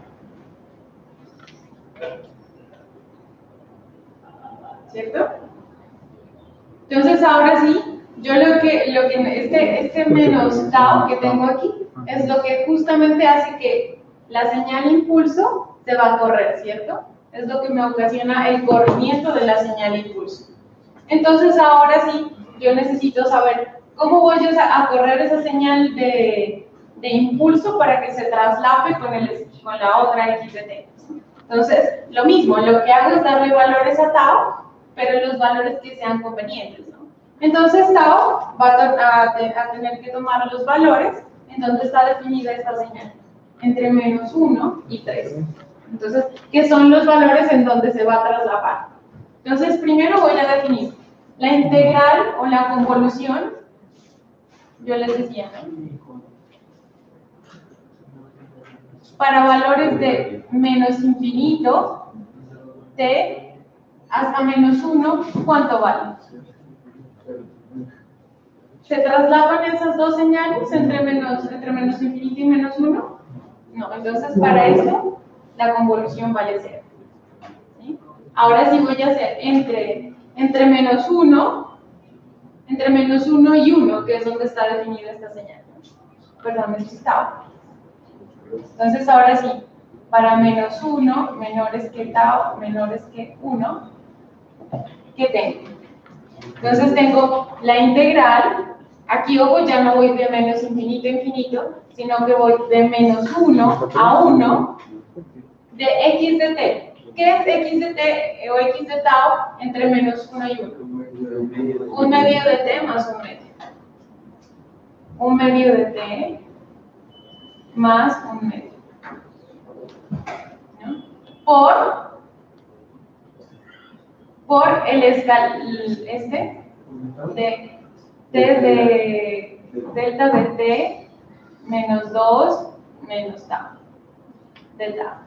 ¿Cierto? Entonces ahora sí, yo este menos tau que tengo aquí es lo que justamente hace que la señal impulso se va a correr, ¿cierto? Es lo que me ocasiona el corrimiento de la señal impulso. Entonces ahora sí, yo necesito saber cómo voy a correr esa señal de impulso para que se traslape con la otra x de t. Entonces, lo mismo, lo que hago es darle valores a tau, pero los valores que sean convenientes, ¿no? Entonces tau va a tener que tomar los valores en donde está definida esta señal, entre menos 1 y 3. Entonces, ¿qué son los valores en donde se va a traslapar? Entonces, primero voy a definir la integral o la convolución, yo les decía, ¿no? Para valores de menos infinito, t, hasta menos 1, ¿cuánto vale? ¿Se traslapan esas dos señales entre menos infinito y menos 1? No, entonces para eso la convolución vale 0. ¿Sí? Ahora sí voy a hacer entre menos 1 y 1, que es donde está definida esta señal. Perdón, me asustaba. Entonces ahora sí, para menos 1 menores que tau menores que 1, ¿qué tengo? Entonces tengo la integral, aquí ojo, ya no voy de menos infinito a infinito, sino que voy de menos 1 a 1 de x de t. ¿Qué es x de t o x de tau entre menos 1 y 1? Un medio de t más un medio. Un medio de t más un medio. ¿No? Por el de t de delta de t menos 2 menos tau. Delta.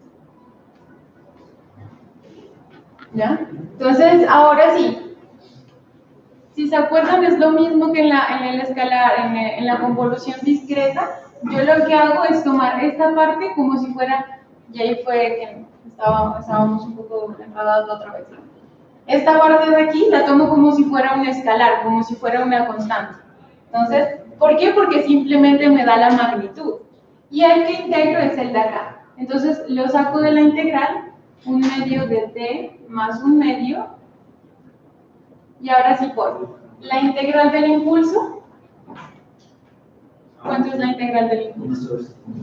¿Ya? Entonces, ahora sí, si se acuerdan, es lo mismo que en el escalar, en la convolución discreta. Yo lo que hago es tomar esta parte como si fuera, y ahí fue que estábamos un poco enredados otra vez. Esta parte de aquí la tomo como si fuera un escalar, como si fuera una constante. Entonces, ¿por qué? Porque simplemente me da la magnitud. Y el que integro es el de acá. Entonces, lo saco de la integral, un medio de t más un medio. Y ahora sí por la integral del impulso. ¿Cuánto es la integral del impulso?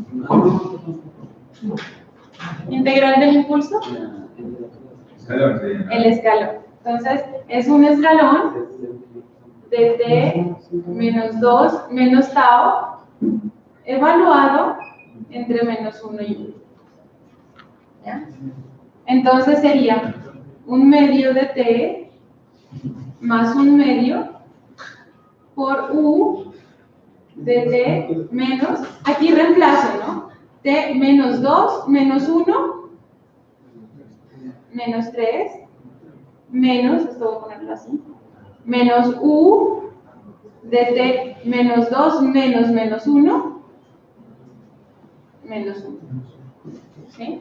¿Integral del impulso? El escalón. Entonces, es un escalón de t menos 2 menos tau evaluado entre menos 1 y 1. ¿Ya? Entonces sería un medio de t más un medio por u de t menos, aquí reemplazo, ¿no? T menos 2 menos 1 menos 3 menos, esto voy a ponerlo así, menos u de t menos 2 menos menos 1 menos 1. ¿Sí?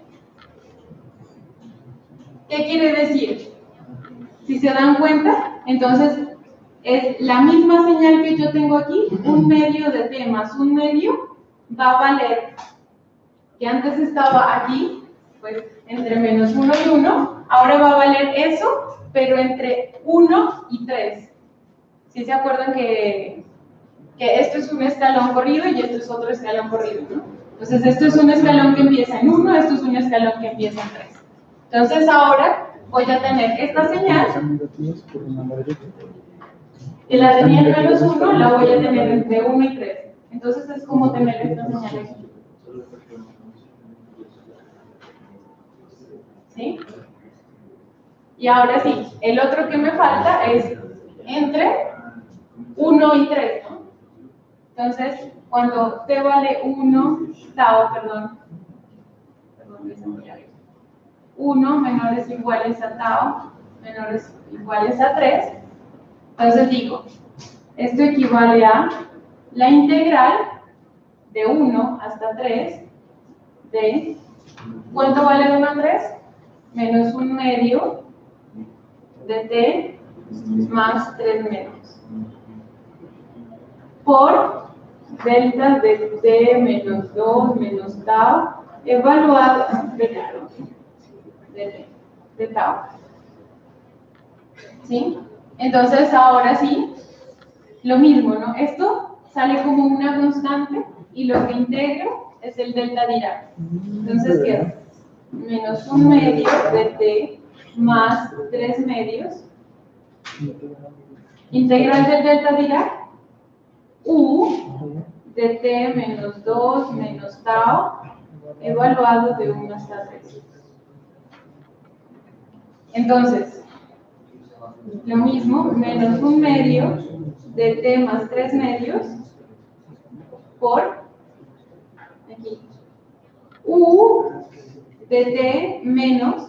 ¿Qué quiere decir? Si se dan cuenta, entonces es la misma señal que yo tengo aquí, un medio de t más un medio, va a valer, que antes estaba aquí, pues entre menos 1 y 1, ahora va a valer eso, pero entre 1 y 3. ¿Sí se acuerdan que esto es un escalón corrido y esto es otro escalón corrido, ¿no? Entonces esto es un escalón que empieza en 1, esto es un escalón que empieza en 3. Entonces ahora voy a tener esta señal, que la tenía en menos 1, la voy a tener entre 1 y 3. Entonces es como tener esta señal aquí. ¿Sí? Y ahora sí, el otro que me falta es entre 1 y 3, ¿no? Entonces, cuando t vale 1, tau, perdón, 1 menores o iguales a tau, menores o iguales a 3, entonces digo, esto equivale a la integral de 1 hasta 3 de, ¿cuánto vale de 1 a 3? Menos un medio de t más 3 medios. Por delta de t menos 2 menos tau evaluado de tau. ¿Sí? Entonces ahora sí, lo mismo, ¿no? Esto sale como una constante y lo que integro es el delta Dirac. Entonces queda menos un medio de t más 3 medios. Integral del delta Dirac, u de t menos 2 menos tau evaluado de 1 hasta 3. Entonces, lo mismo, menos un medio de t más 3 medios por aquí, u de t menos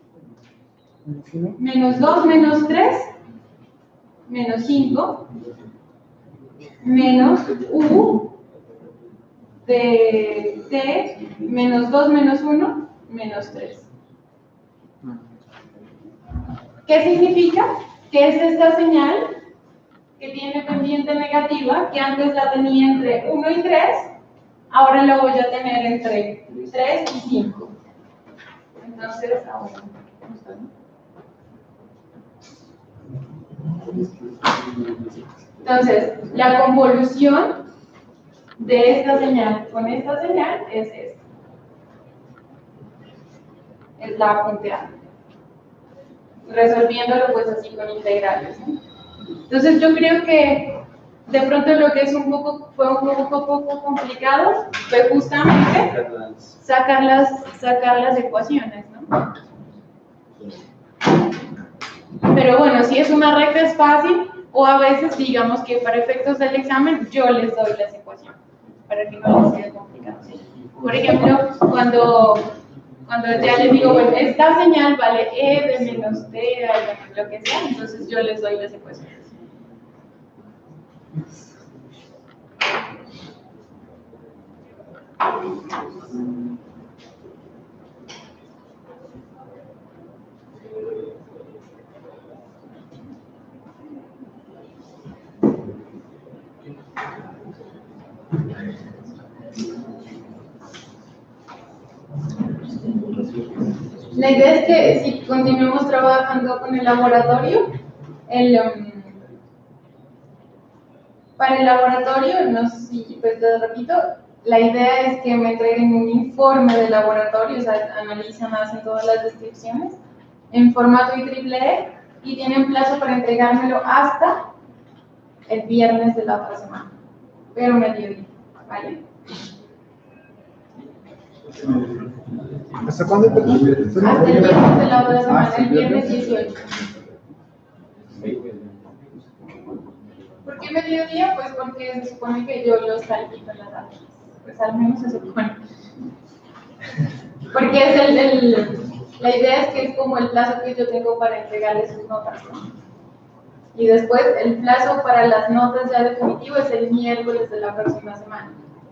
2 menos 3 menos 5 menos u de t menos 2 menos 1 menos 3. ¿Qué significa? Que es esta señal que tiene pendiente negativa, que antes la tenía entre 1 y 3, ahora lo voy a tener entre 3 y 5. Entonces, ahora, ¿cómo está, no? Entonces, la convolución de esta señal con esta señal es esta. Es la punteada. Resolviéndolo pues así con integrales, ¿no? Entonces yo creo que de pronto lo que fue un poco complicado fue justamente sacar las ecuaciones, ¿no? Pero bueno, si es una recta es fácil, o a veces digamos que para efectos del examen yo les doy las ecuaciones, para que no les sea complicado. Por ejemplo, cuando ya les digo, bueno, esta señal vale E de menos D, lo que sea, entonces yo les doy las ecuaciones. La idea es que si continuamos trabajando con el laboratorio, para el laboratorio, no sé si pues lo repito, la idea es que me entreguen un informe de laboratorio, o sea, analizan, hacen todas las descripciones en formato IEEE y tienen plazo para entregármelo hasta el viernes de la otra semana, pero mediodía, ¿vale? ¿Hasta cuándo? Hasta el viernes de la otra semana, el viernes 18. ¿Por qué mediodía? Pues porque se supone que yo los califico en las datas. Pues al menos se supone. Porque es la idea es que es como el plazo que yo tengo para entregarles sus notas, ¿no? Y después el plazo para las notas ya definitivo es el miércoles de la próxima semana.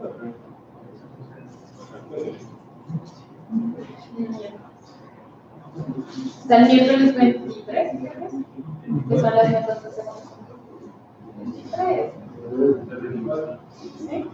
Hasta el miércoles 23, que son las notas de semana. 23. ¿Sí?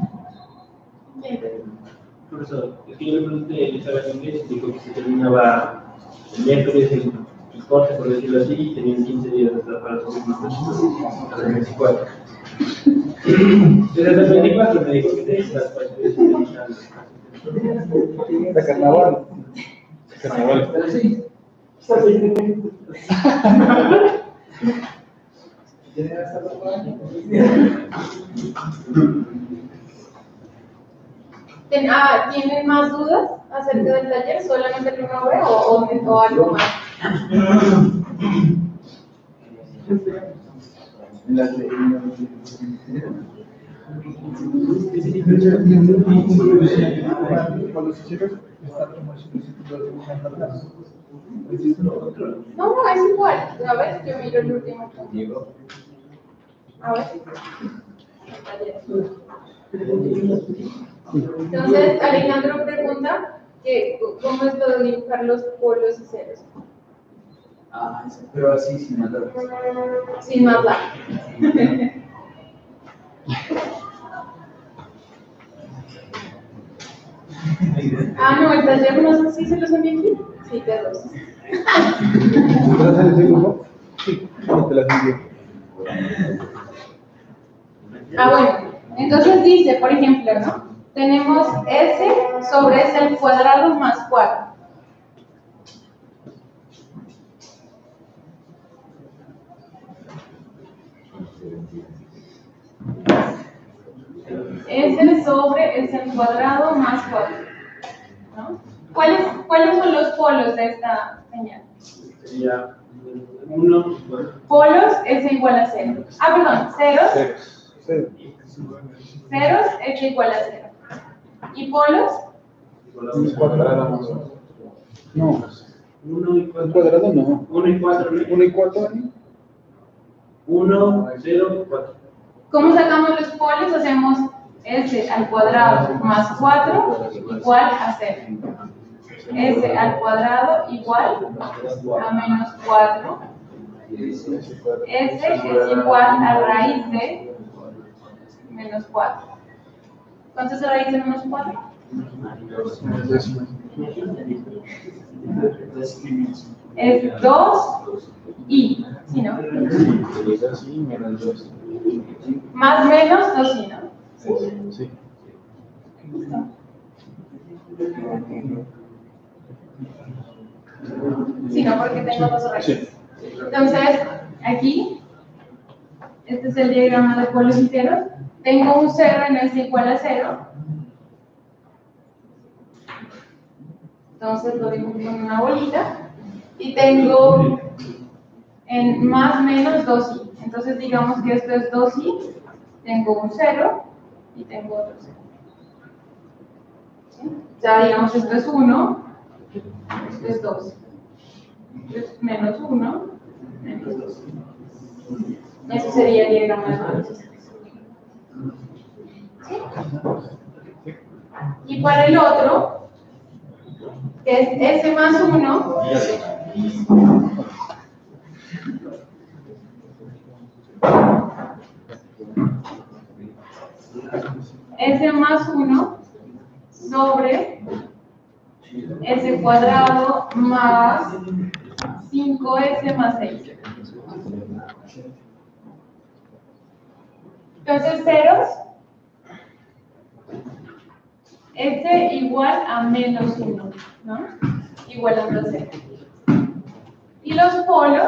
Profesor, es que yo le pregunté, él estaba en inglés y dijo que se terminaba el miércoles el corte, por decirlo así, y tenían 15 días para subir hasta el 24. Desde el 24 me dijo que tenías las pasiones iniciales. De carnaval. Carnaval. Pero sí. ¿Tienen más dudas acerca del taller? ¿Solamente el 1B o algo más? No, es igual. A ver, yo miro el último punto. A ver. Entonces, Alejandro pregunta que cómo es todo dibujar los polos y ceros. Pero así, sin MATLAB. Sin MATLAB. No, el taller no sé si se los envié aquí. Sí, de dos. ¿Te las envié, grupo? Sí, te las envié. Bueno, entonces dice, por ejemplo, ¿no? Tenemos S sobre S al cuadrado más 4. S sobre S al cuadrado más 4. ¿No? ¿Cuáles son los polos de esta señal? Sería 1. Polos S igual a 0. Perdón, ceros. Ceros S igual a 0. ¿Y polos? Cuadrado más. No. 1 y 4. Cuadrado no. 1 y 4. 1 y 4. 1, 0, 4. ¿Cómo sacamos los polos? Hacemos S al cuadrado más 4 igual a 0. S al cuadrado igual a menos 4. S es igual a raíz de menos 4. ¿Cuánto es la raíz de menos 4? Es 2i, ¿sí, no? Sí, menos 2. Más menos 2i, ¿no? Sí. Sí, no, porque tengo dos raíces. Sí. Entonces, aquí, este es el diagrama de polos enteros. Tengo un 0 en es igual a 0. Entonces lo dibujo con una bolita. Y tengo en más menos 2i. Entonces digamos que esto es 2i. Tengo un 0 y tengo otro 0. ¿Sí? Ya digamos esto es 1. Esto es 2. Esto es menos 1, menos 2. Eso sería el diagrama de polos. ¿Sí? Y para el otro, que es S más 1, S más 1 sobre S cuadrado más 5S más 6. Entonces, ceros, S igual a menos 1, ¿no? Igualando a 0. Y los polos,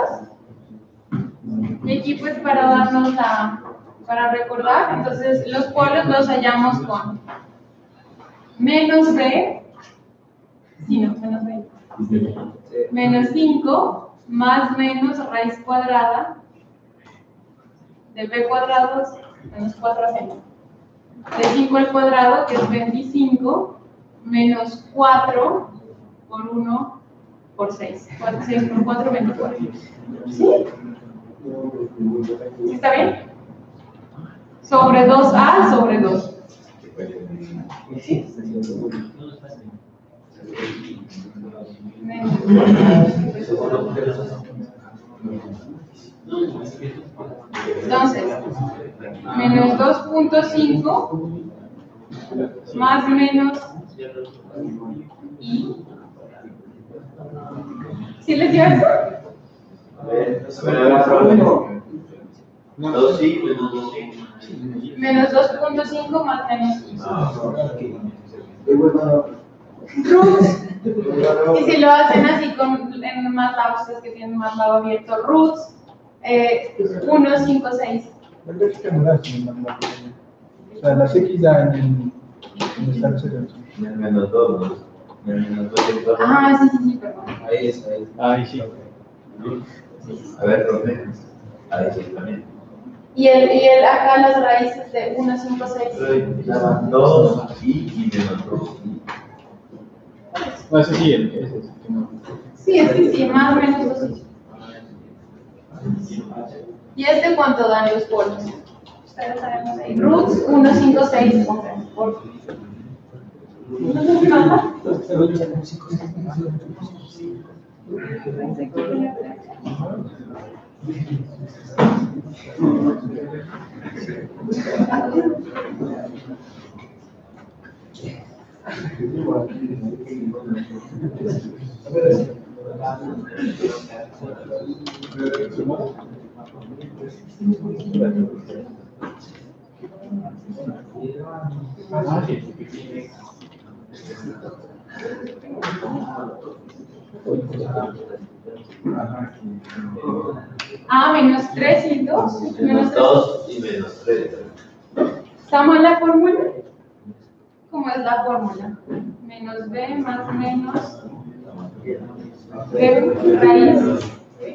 y aquí pues para darnos para recordar, entonces los polos los hallamos con menos b, sí, no, menos b, menos 5, más menos raíz cuadrada de b cuadrado menos 4c. De 5 al cuadrado, que es 25, menos 4 por 1 por 6. 6 por 4, 24. ¿Sí? ¿Está bien? Sobre 2a sobre 2. ¿Sí? Entonces, menos 2.5 más menos y. ¿Sí les dio eso? Dos sí, menos dos sí. Menos 2.5 más menos y. Roots. Y si lo hacen así en MATLAB, ustedes que tienen MATLAB abierto, roots 1, 5, 6. O sea, las X dan en esta reserva. Menos dos, ¿no? Menos dos. Ah, sí, perdón. Ahí está, ahí está. Ahí sí. A ver, profe. Ahí sí, también. Y el acá las raíces de 1, 5, 6. Daban dos y menos dos. No, ese sí, ese es. Sí, más o menos 2. ¿Y este cuánto dan los polos? Ustedes sabemos ahí. Roots 1, 5, 6. Por. ¿No se nada? Ah, menos 3 y 2. Menos dos y menos tres. ¿Estamos en la fórmula? ¿Cómo es la fórmula? Menos b más menos b raíz.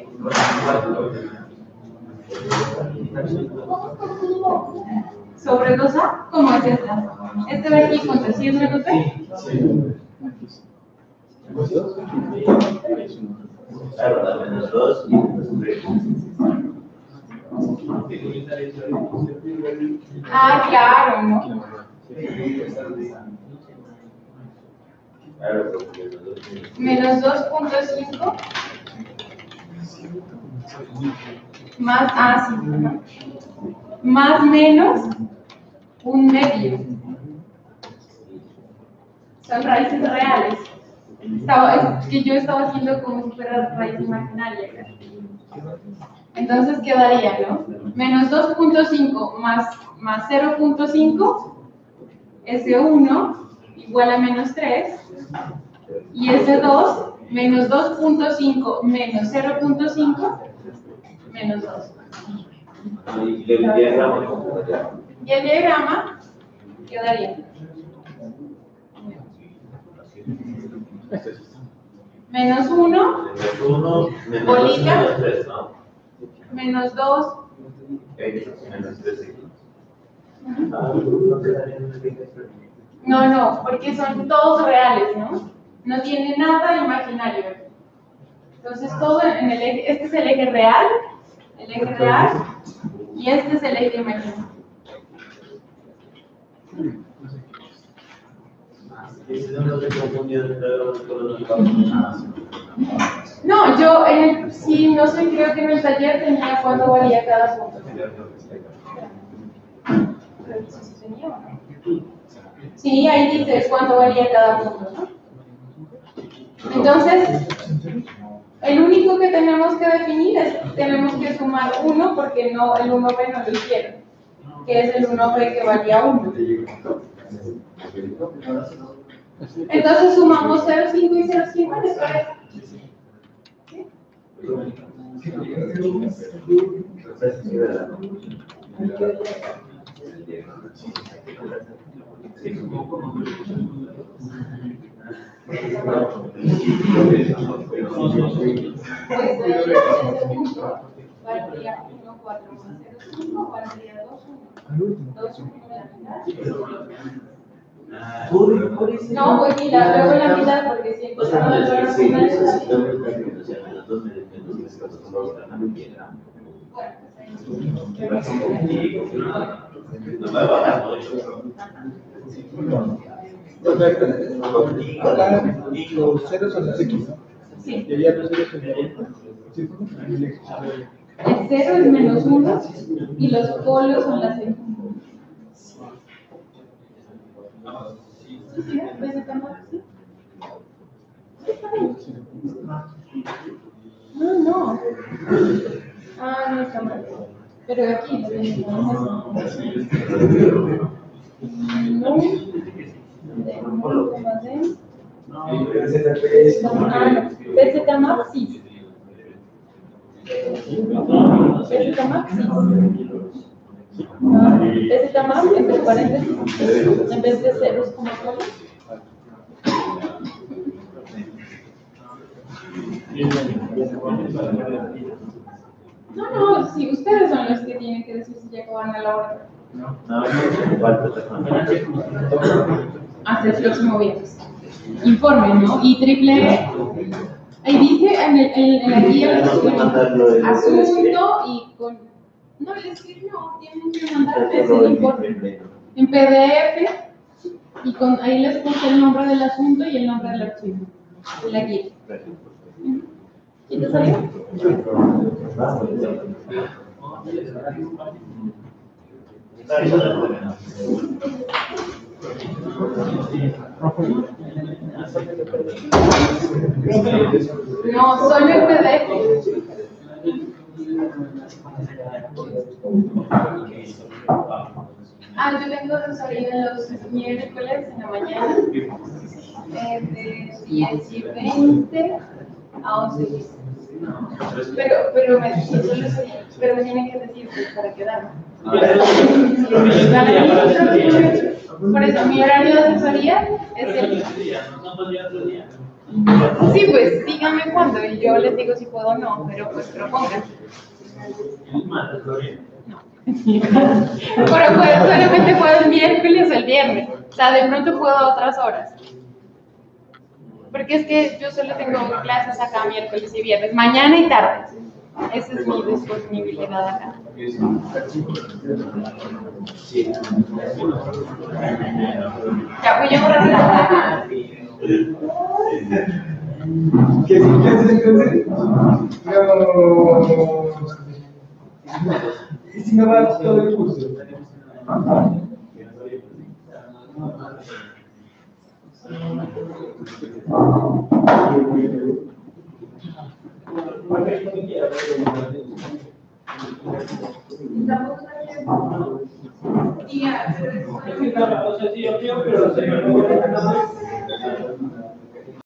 Sobre 2a, ¿cómo es esta? Este de aquí contra 100 menos b. Claro, da menos dos y menos tres. Ah, claro, ¿no? Claro, porque menos dos y Menos 2.5 más, sí, más menos un medio. son raíces reales. Es que yo estaba haciendo como si fuera raíz imaginaria. Entonces quedaría, ¿no? Menos 2.5 más 0.5, ese 1 igual a menos 3, y ese 2, menos 2.5 menos 0.5, menos 2. Y el diagrama, Y el diagrama quedaría menos 1, menos 1, menos 2, bolita, menos 3, ¿no? menos 2, Menos 3. no, porque son todos reales, ¿no? No tiene nada imaginario. Entonces todo en el eje, este es el eje real, y este es el eje imaginario. No, yo sí, no sé, creo que en el taller tenía cuánto valía cada punto. Sí, ahí dice cuánto valía cada punto, ¿no? Entonces, el único que tenemos que definir es que tenemos que sumar 1 porque no, el 1b no lo hicieron, que es el 1b que valía 1. Entonces sumamos 0,5 y 0,5, ¿les parece? Valdría 1, 4 más 0,5, valdría 2, 1. 2, 1 no, voy a mirar luego la mitad porque si empezamos a ver la final. Los ceros son los X. Sí. Y allá los ceros son la vuelta. El 0 es menos 1 y los polos son las X. ¿Ves acá más? No. No está mal. Pero aquí lo tenemos. No. ¿BZ Max? Sí. ¿BZ Max? Sí. ¿BZ Max entre paréntesis? En vez de ceros como polos. No, sí, ustedes son los que tienen que decir si ya acaban a la hora. Hasta el próximo viernes. Informen, ¿no? Y triple. Ahí dice en la guía asunto y con. No, el script no, tienen que mandarles el informe. En PDF y ahí les puse el nombre del asunto y el nombre del archivo. De la guía. ¿Y te salió? No, solo el PDF. Yo tengo asesoría los miércoles en la mañana, de 10 y 20 a 11 y 10. Pero me tienen que decir para quedarme. Por eso mi horario de asesoría es el. Sí, pues díganme cuándo y yo les digo si puedo o no, pero pues propongan. No. Pero solamente puedo el miércoles o el viernes. O sea, de pronto puedo a otras horas. Porque es que yo solo tengo clases acá miércoles y viernes, mañana y tarde. Esa es mi disponibilidad acá. Ya voy a borrar la. ¿Qué haces entonces? ¿Y si no va todo el curso? Y ya, O sea, sí, yo creo, pero se me ocurre que no es